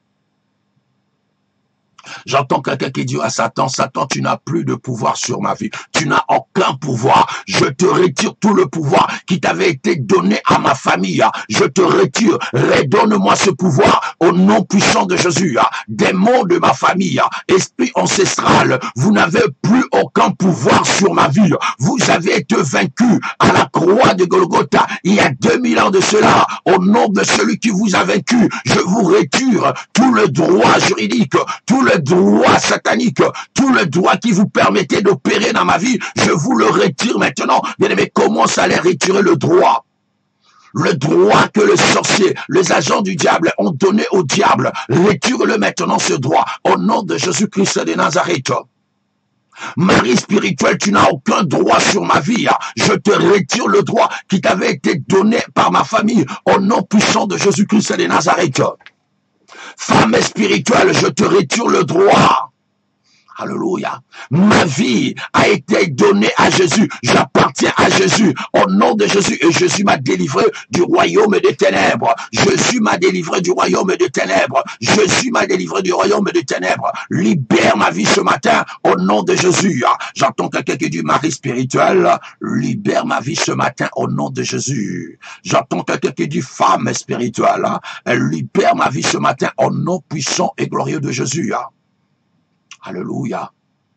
J'entends quelqu'un qui dit à Satan, Satan, tu n'as plus de pouvoir sur ma vie. Tu n'as aucun pouvoir. Je te retire tout le pouvoir qui t'avait été donné à ma famille. Je te retire. Redonne-moi ce pouvoir au nom puissant de Jésus. Démon de ma famille, esprit ancestral, vous n'avez plus aucun pouvoir sur ma vie. Vous avez été vaincu à la croix de Golgotha il y a deux mille ans de cela. Au nom de celui qui vous a vaincu, je vous retire tout le droit juridique, tout le droit satanique, tout le droit qui vous permettait d'opérer dans ma vie, je vous le retire maintenant. Bien aimé, commence à les retirer le droit. Le droit que le sorcier, les agents du diable ont donné au diable, retire-le maintenant ce droit, au nom de Jésus-Christ de Nazareth. Mari spirituel, tu n'as aucun droit sur ma vie. Je te retire le droit qui t'avait été donné par ma famille au nom puissant de Jésus-Christ de Nazareth. Femme spirituelle, je te retire le droit. Alléluia. Ma vie a été donnée à Jésus. J'appartiens à Jésus. Au nom de Jésus. Et Jésus m'a délivré du royaume des ténèbres. Jésus m'a délivré du royaume des ténèbres. Jésus m'a délivré du royaume des ténèbres. Libère ma vie ce matin au nom de Jésus. J'entends quelqu'un qui dit mari spirituel. Libère ma vie ce matin au nom de Jésus. J'entends quelqu'un qui dit femme spirituelle. Elle libère ma vie ce matin au nom puissant et glorieux de Jésus. Alléluia.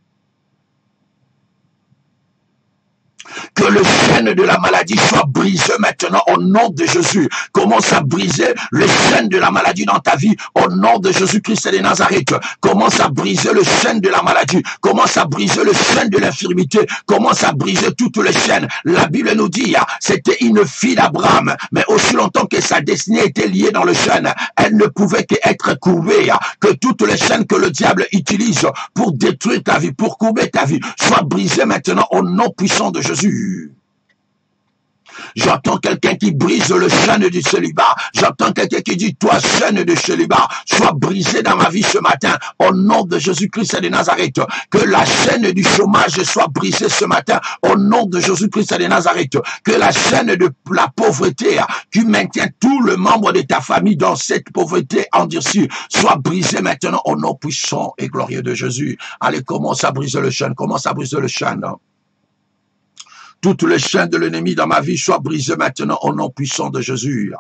Que le chaîne de la maladie soit brisé maintenant au nom de Jésus. Commence à briser le chaîne de la maladie dans ta vie au nom de Jésus-Christ de Nazareth. Commence à briser le chaîne de la maladie. Commence à briser le chaîne de l'infirmité. Commence à briser toutes les chaînes. La Bible nous dit, c'était une fille d'Abraham, mais aussi longtemps que sa destinée était liée dans le chaîne, elle ne pouvait qu'être courbée. Que toutes les chaînes que le diable utilise pour détruire ta vie, pour courber ta vie, soient brisées maintenant au nom puissant de Jésus. J'entends quelqu'un qui brise le chaîne du célibat. J'entends quelqu'un qui dit, toi, chaîne de célibat, sois brisée dans ma vie ce matin, au nom de Jésus-Christ de Nazareth. Que la chaîne du chômage soit brisée ce matin, au nom de Jésus-Christ de Nazareth. Que la chaîne de la pauvreté, qui maintient tout le membre de ta famille dans cette pauvreté endurcie, soit brisée maintenant, au nom puissant et glorieux de Jésus. Allez, commence à briser le chaîne, commence à briser le chaîne. Toutes les chaînes de l'ennemi dans ma vie soient brisées maintenant au nom puissant de Jésus.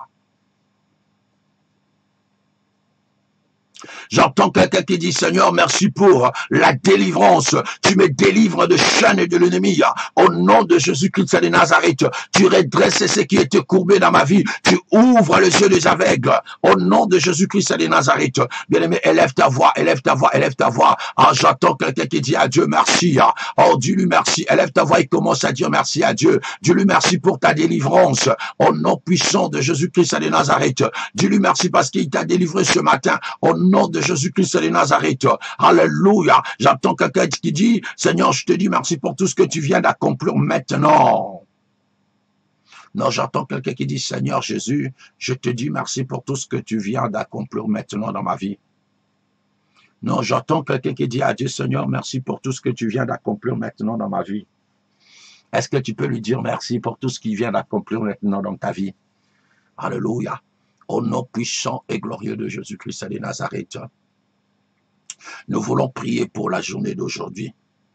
J'entends quelqu'un qui dit, Seigneur, merci pour la délivrance. Tu me délivres de chaînes de l'ennemi. Au nom de Jésus-Christ de Nazareth, tu redresses ce qui était courbé dans ma vie. Tu ouvres les yeux des aveugles. Au nom de Jésus-Christ de Nazareth. Bien-aimé, élève ta voix, élève ta voix, élève ta voix. Ah, j'entends quelqu'un qui dit à Dieu merci. Oh, dis-lui merci. Élève ta voix et commence à dire merci à Dieu. Dis-lui merci pour ta délivrance. Au nom puissant de Jésus-Christ de Nazareth. Dis-lui merci parce qu'il t'a délivré ce matin. Au nom de Jésus-Christ de Nazareth. Alléluia. J'entends quelqu'un qui dit, Seigneur, je te dis merci pour tout ce que tu viens d'accomplir maintenant. Non, j'entends quelqu'un qui dit, Seigneur Jésus, je te dis merci pour tout ce que tu viens d'accomplir maintenant dans ma vie. Non, j'entends quelqu'un qui dit à Dieu, Seigneur, merci pour tout ce que tu viens d'accomplir maintenant dans ma vie. Est-ce que tu peux lui dire merci pour tout ce qu'il vient d'accomplir maintenant dans ta vie? Alléluia. Au nom puissant et glorieux de Jésus-Christ de Nazareth, nous voulons prier pour la journée d'aujourd'hui.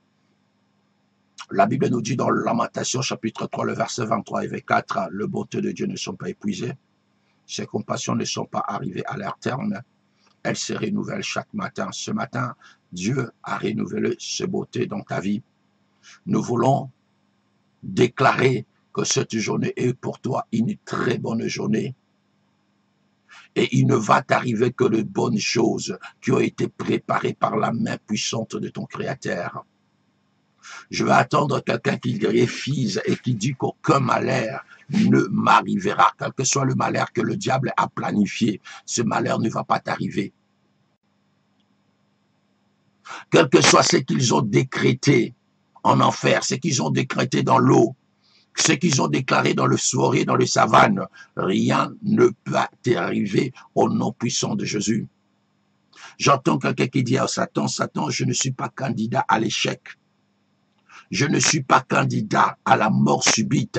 La Bible nous dit dans Lamentation chapitre trois, le verset vingt-trois et vingt-quatre, les bontés de Dieu ne sont pas épuisées, ses compassions ne sont pas arrivées à leur terme, elles se renouvellent chaque matin. Ce matin, Dieu a renouvelé ses beautés dans ta vie. Nous voulons déclarer que cette journée est pour toi une très bonne journée. Et il ne va t'arriver que de bonnes choses qui ont été préparées par la main puissante de ton Créateur. Je vais attendre quelqu'un qui refuse et qui dit qu'aucun malheur ne m'arrivera, quel que soit le malheur que le diable a planifié, ce malheur ne va pas t'arriver. Quel que soit ce qu'ils ont décrété en enfer, ce qu'ils ont décrété dans l'eau, ce qu'ils ont déclaré dans le soirée, dans les savanes, rien ne peut t'arriver au nom puissant de Jésus. J'entends quelqu'un qui dit à Satan, Satan, je ne suis pas candidat à l'échec. Je ne suis pas candidat à la mort subite.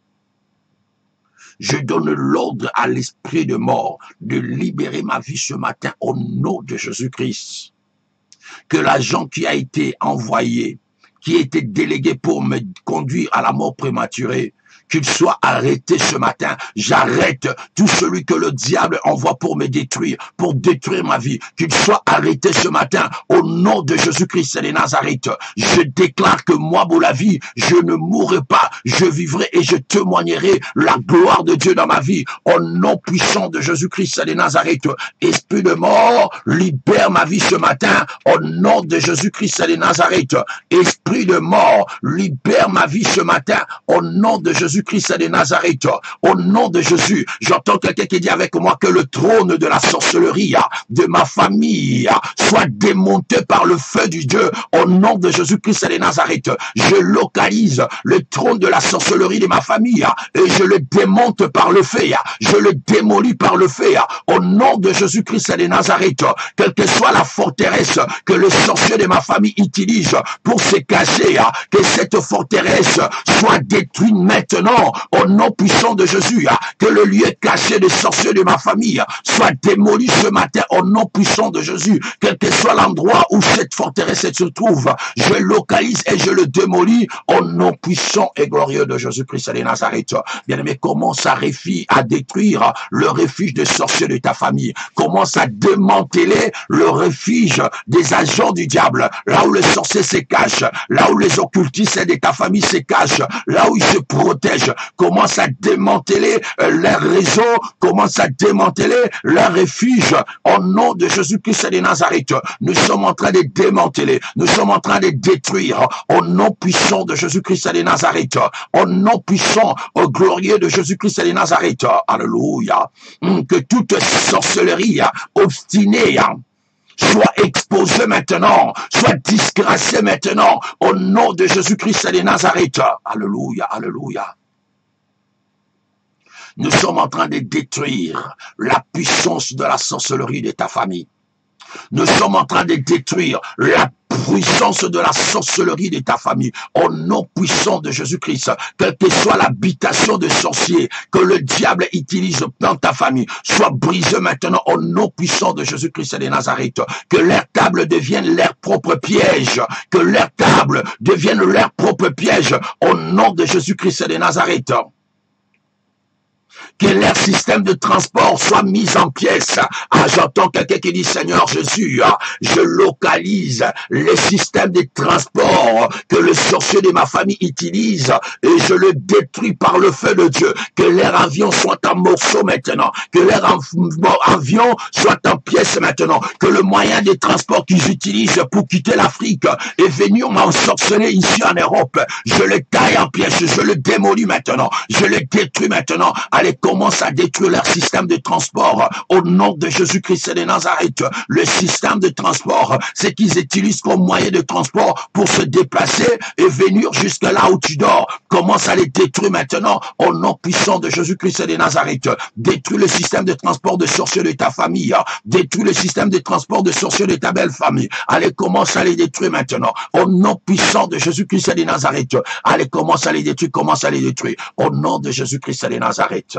Je donne l'ordre à l'esprit de mort de libérer ma vie ce matin au nom de Jésus-Christ. Que l'agent qui a été envoyé, qui a été délégué pour me conduire à la mort prématurée, qu'il soit arrêté ce matin. J'arrête tout celui que le diable envoie pour me détruire, pour détruire ma vie. Qu'il soit arrêté ce matin au nom de Jésus-Christ de Nazareth. Je déclare que moi, pour la vie, je ne mourrai pas. Je vivrai et je témoignerai la gloire de Dieu dans ma vie. Au nom puissant de Jésus-Christ de Nazareth. Esprit de mort, libère ma vie ce matin. Au nom de Jésus-Christ de Nazareth. Esprit de mort, libère ma vie ce matin. Au nom de Jésus Jésus-Christ de Nazareth, au nom de Jésus, j'entends quelqu'un qui dit avec moi que le trône de la sorcellerie de ma famille soit démonté par le feu du Dieu, au nom de Jésus-Christ de Nazareth. Je localise le trône de la sorcellerie de ma famille et je le démonte par le feu, je le démolis par le feu, au nom de Jésus-Christ de Nazareth. Quelle que soit la forteresse que le sorcier de ma famille utilise pour se cacher, que cette forteresse soit détruite maintenant au nom puissant de Jésus, que le lieu caché des sorciers de ma famille soit démoli ce matin au nom puissant de Jésus. Quel que soit l'endroit où cette forteresse se trouve, je localise et je le démolis au nom puissant et glorieux de Jésus-Christ de Nazareth. Bien-aimé, commence à, à détruire le refuge des sorciers de ta famille. Commence à démanteler le refuge des agents du diable, là où le sorcier se cache, là où les occultistes de ta famille se cachent, là où ils se protègent. Commence à démanteler leurs réseaux, commence à démanteler leur refuge au nom de Jésus-Christ de Nazareth. Nous sommes en train de démanteler, nous sommes en train de détruire au nom puissant de Jésus-Christ de Nazareth, au nom puissant, au glorieux de Jésus-Christ de Nazareth. Alléluia. Que toute sorcellerie obstinée soit exposée maintenant, soit disgracée maintenant, au nom de Jésus-Christ de Nazareth. Alléluia, alléluia. Nous sommes en train de détruire la puissance de la sorcellerie de ta famille. Nous sommes en train de détruire la puissance de la sorcellerie de ta famille, au nom puissant de Jésus-Christ. Quelle que soit l'habitation de sorciers que le diable utilise dans ta famille, soit brisée maintenant au nom puissant de Jésus-Christ de Nazareth. Que leur table devienne leur propre piège, que leur table devienne leur propre piège au nom de Jésus-Christ de Nazareth. Que leur système de transport soit mis en pièces. Ah, j'entends quelqu'un qui dit, Seigneur Jésus, ah, je localise les systèmes de transport que le sorcier de ma famille utilise et je le détruis par le feu de Dieu. Que leur avion soit en morceaux maintenant. Que leur avion soit en pièces maintenant. Que le moyen de transport qu'ils utilisent pour quitter l'Afrique et venir m'ensorceler ici en Europe, je le taille en pièces, je le démolis maintenant. Je le détruis maintenant. Allez, commence à détruire leur système de transport au nom de Jésus-Christ de Nazareth. Le système de transport, c'est qu'ils utilisent comme moyen de transport pour se déplacer et venir jusque là où tu dors. Commence à les détruire maintenant au nom puissant de Jésus-Christ de Nazareth. Détruis le système de transport de sorciers de ta famille. Détruis le système de transport de sorciers de ta belle famille. Allez, commence à les détruire maintenant au nom puissant de Jésus-Christ de Nazareth. Allez, commence à les détruire, commence à les détruire au nom de Jésus-Christ de Nazareth.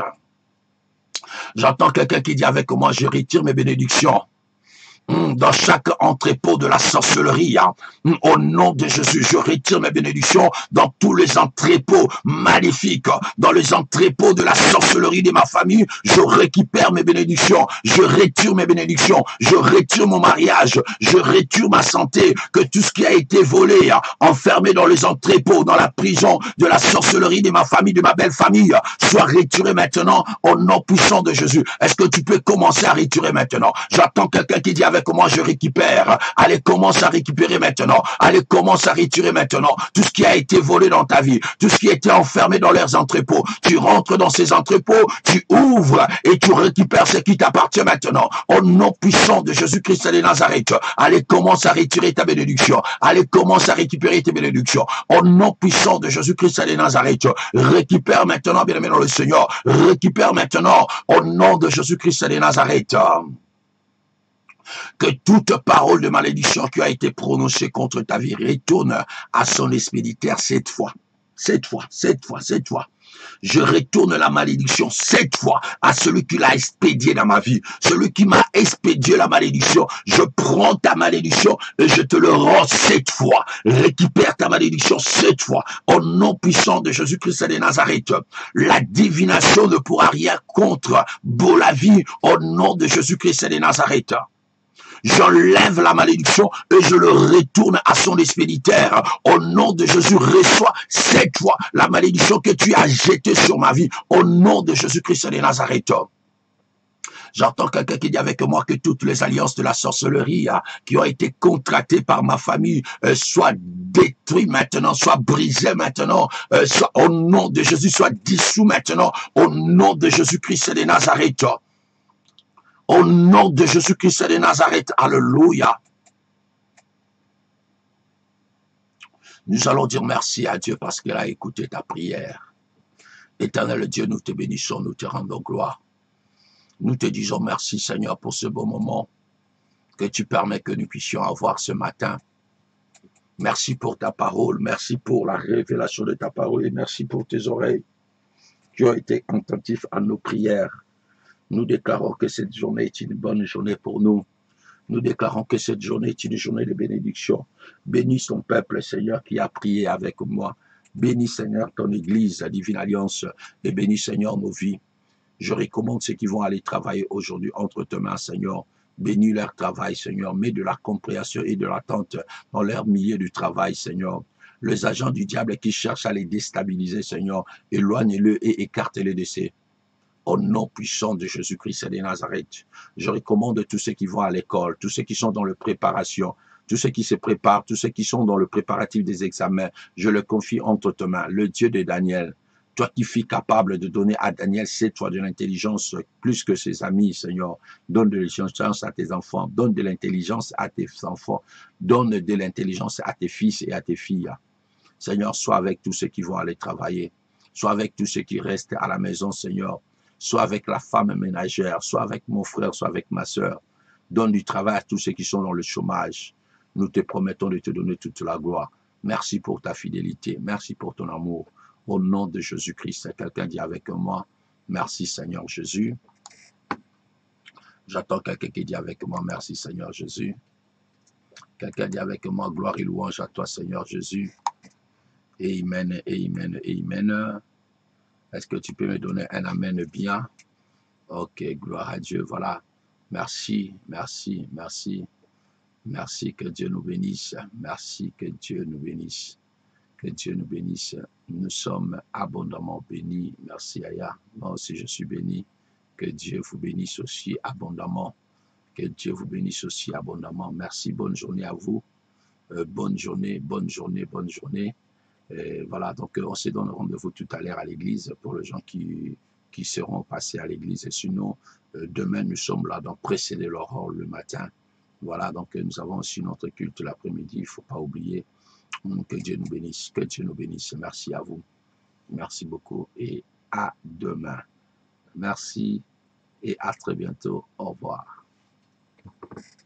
J'entends quelqu'un qui dit avec moi, je retire mes bénédictions dans chaque entrepôt de la sorcellerie, hein. Au nom de Jésus, je retire mes bénédictions dans tous les entrepôts maléfiques, dans les entrepôts de la sorcellerie de ma famille, je récupère mes bénédictions, je retire mes bénédictions, je retire mon mariage, je retire ma santé, que tout ce qui a été volé, hein, enfermé dans les entrepôts, dans la prison de la sorcellerie de ma famille, de ma belle famille, soit retiré maintenant au nom puissant de Jésus. Est-ce que tu peux commencer à retirer maintenant? J'attends quelqu'un qui dit avec moi, je récupère. Allez, commence à récupérer maintenant. Allez, commence à retirer maintenant. Tout ce qui a été volé dans ta vie, tout ce qui a été enfermé dans leurs entrepôts, tu rentres dans ces entrepôts, tu ouvres et tu récupères ce qui t'appartient maintenant. Au nom puissant de Jésus-Christ de Nazareth, allez, commence à retirer ta bénédiction. Allez, commence à récupérer tes bénédictions. Au nom puissant de Jésus-Christ de Nazareth, récupère maintenant, bien-aimé dans le Seigneur, récupère maintenant au nom de Jésus-Christ de Nazareth. Que toute parole de malédiction qui a été prononcée contre ta vie retourne à son expéditeur cette fois. Cette fois, cette fois, cette fois. Je retourne la malédiction cette fois à celui qui l'a expédié dans ma vie. Celui qui m'a expédié la malédiction. Je prends ta malédiction et je te le rends cette fois. Récupère ta malédiction cette fois. Au nom puissant de Jésus-Christ de Nazareth. La divination ne pourra rien contre la vie au nom de Jésus-Christ de Nazareth. J'enlève la malédiction et je le retourne à son expéditeur. Au nom de Jésus, reçois cette fois la malédiction que tu as jetée sur ma vie. Au nom de Jésus-Christ de Nazareth. J'entends quelqu'un qui dit avec moi que toutes les alliances de la sorcellerie hein, qui ont été contractées par ma famille euh, soient détruit maintenant, soit brisé maintenant, euh, soit au nom de Jésus, soit dissous maintenant, au nom de Jésus-Christ de Nazareth. Au nom de Jésus-Christ de Nazareth, alléluia. Nous allons dire merci à Dieu parce qu'il a écouté ta prière. Éternel Dieu, nous te bénissons, nous te rendons gloire. Nous te disons merci, Seigneur, pour ce beau moment que tu permets que nous puissions avoir ce matin. Merci pour ta parole, merci pour la révélation de ta parole et merci pour tes oreilles qui ont été attentifs à nos prières. Nous déclarons que cette journée est une bonne journée pour nous. Nous déclarons que cette journée est une journée de bénédiction. Bénis ton peuple, Seigneur, qui a prié avec moi. Bénis, Seigneur, ton Église, la Divine Alliance, et bénis, Seigneur, nos vies. Je recommande ceux qui vont aller travailler aujourd'hui entre tes mains, Seigneur. Bénis leur travail, Seigneur. Mets de la compréhension et de l'attente dans leur milieu du travail, Seigneur. Les agents du diable qui cherchent à les déstabiliser, Seigneur, éloigne-le et écarte-les de ces. Au nom puissant de Jésus-Christ et de Nazareth, je recommande tous ceux qui vont à l'école, tous ceux qui sont dans la préparation, tous ceux qui se préparent, tous ceux qui sont dans le préparatif des examens, je le confie entre tes mains, le Dieu de Daniel. Toi qui fus capable de donner à Daniel, c'est toi de l'intelligence plus que ses amis, Seigneur. Donne de l'intelligence à tes enfants, donne de l'intelligence à tes enfants, donne de l'intelligence à tes fils et à tes filles. Seigneur, sois avec tous ceux qui vont aller travailler, sois avec tous ceux qui restent à la maison, Seigneur. Soit avec la femme ménagère, soit avec mon frère, soit avec ma soeur. Donne du travail à tous ceux qui sont dans le chômage. Nous te promettons de te donner toute la gloire. Merci pour ta fidélité. Merci pour ton amour. Au nom de Jésus-Christ, quelqu'un dit avec moi, merci Seigneur Jésus. J'attends quelqu'un qui dit avec moi, merci Seigneur Jésus. Quelqu'un dit avec moi, gloire et louange à toi Seigneur Jésus. Amen, amen, amen. Est-ce que tu peux me donner un amen bien? Ok, gloire à Dieu, voilà. Merci, merci, merci. Merci, que Dieu nous bénisse. Merci, que Dieu nous bénisse. Que Dieu nous bénisse. Nous sommes abondamment bénis. Merci, Aya. Moi aussi, je suis béni. Que Dieu vous bénisse aussi abondamment. Que Dieu vous bénisse aussi abondamment. Merci, bonne journée à vous. Euh, bonne journée, bonne journée, bonne journée. Et voilà, donc on se donne rendez-vous tout à l'heure à l'église pour les gens qui, qui seront passés à l'église. Et sinon, euh, demain, nous sommes là, donc précéder l'aurore le matin. Voilà, donc nous avons aussi notre culte l'après-midi, il ne faut pas oublier. Que Dieu nous bénisse, que Dieu nous bénisse. Merci à vous. Merci beaucoup et à demain. Merci et à très bientôt. Au revoir.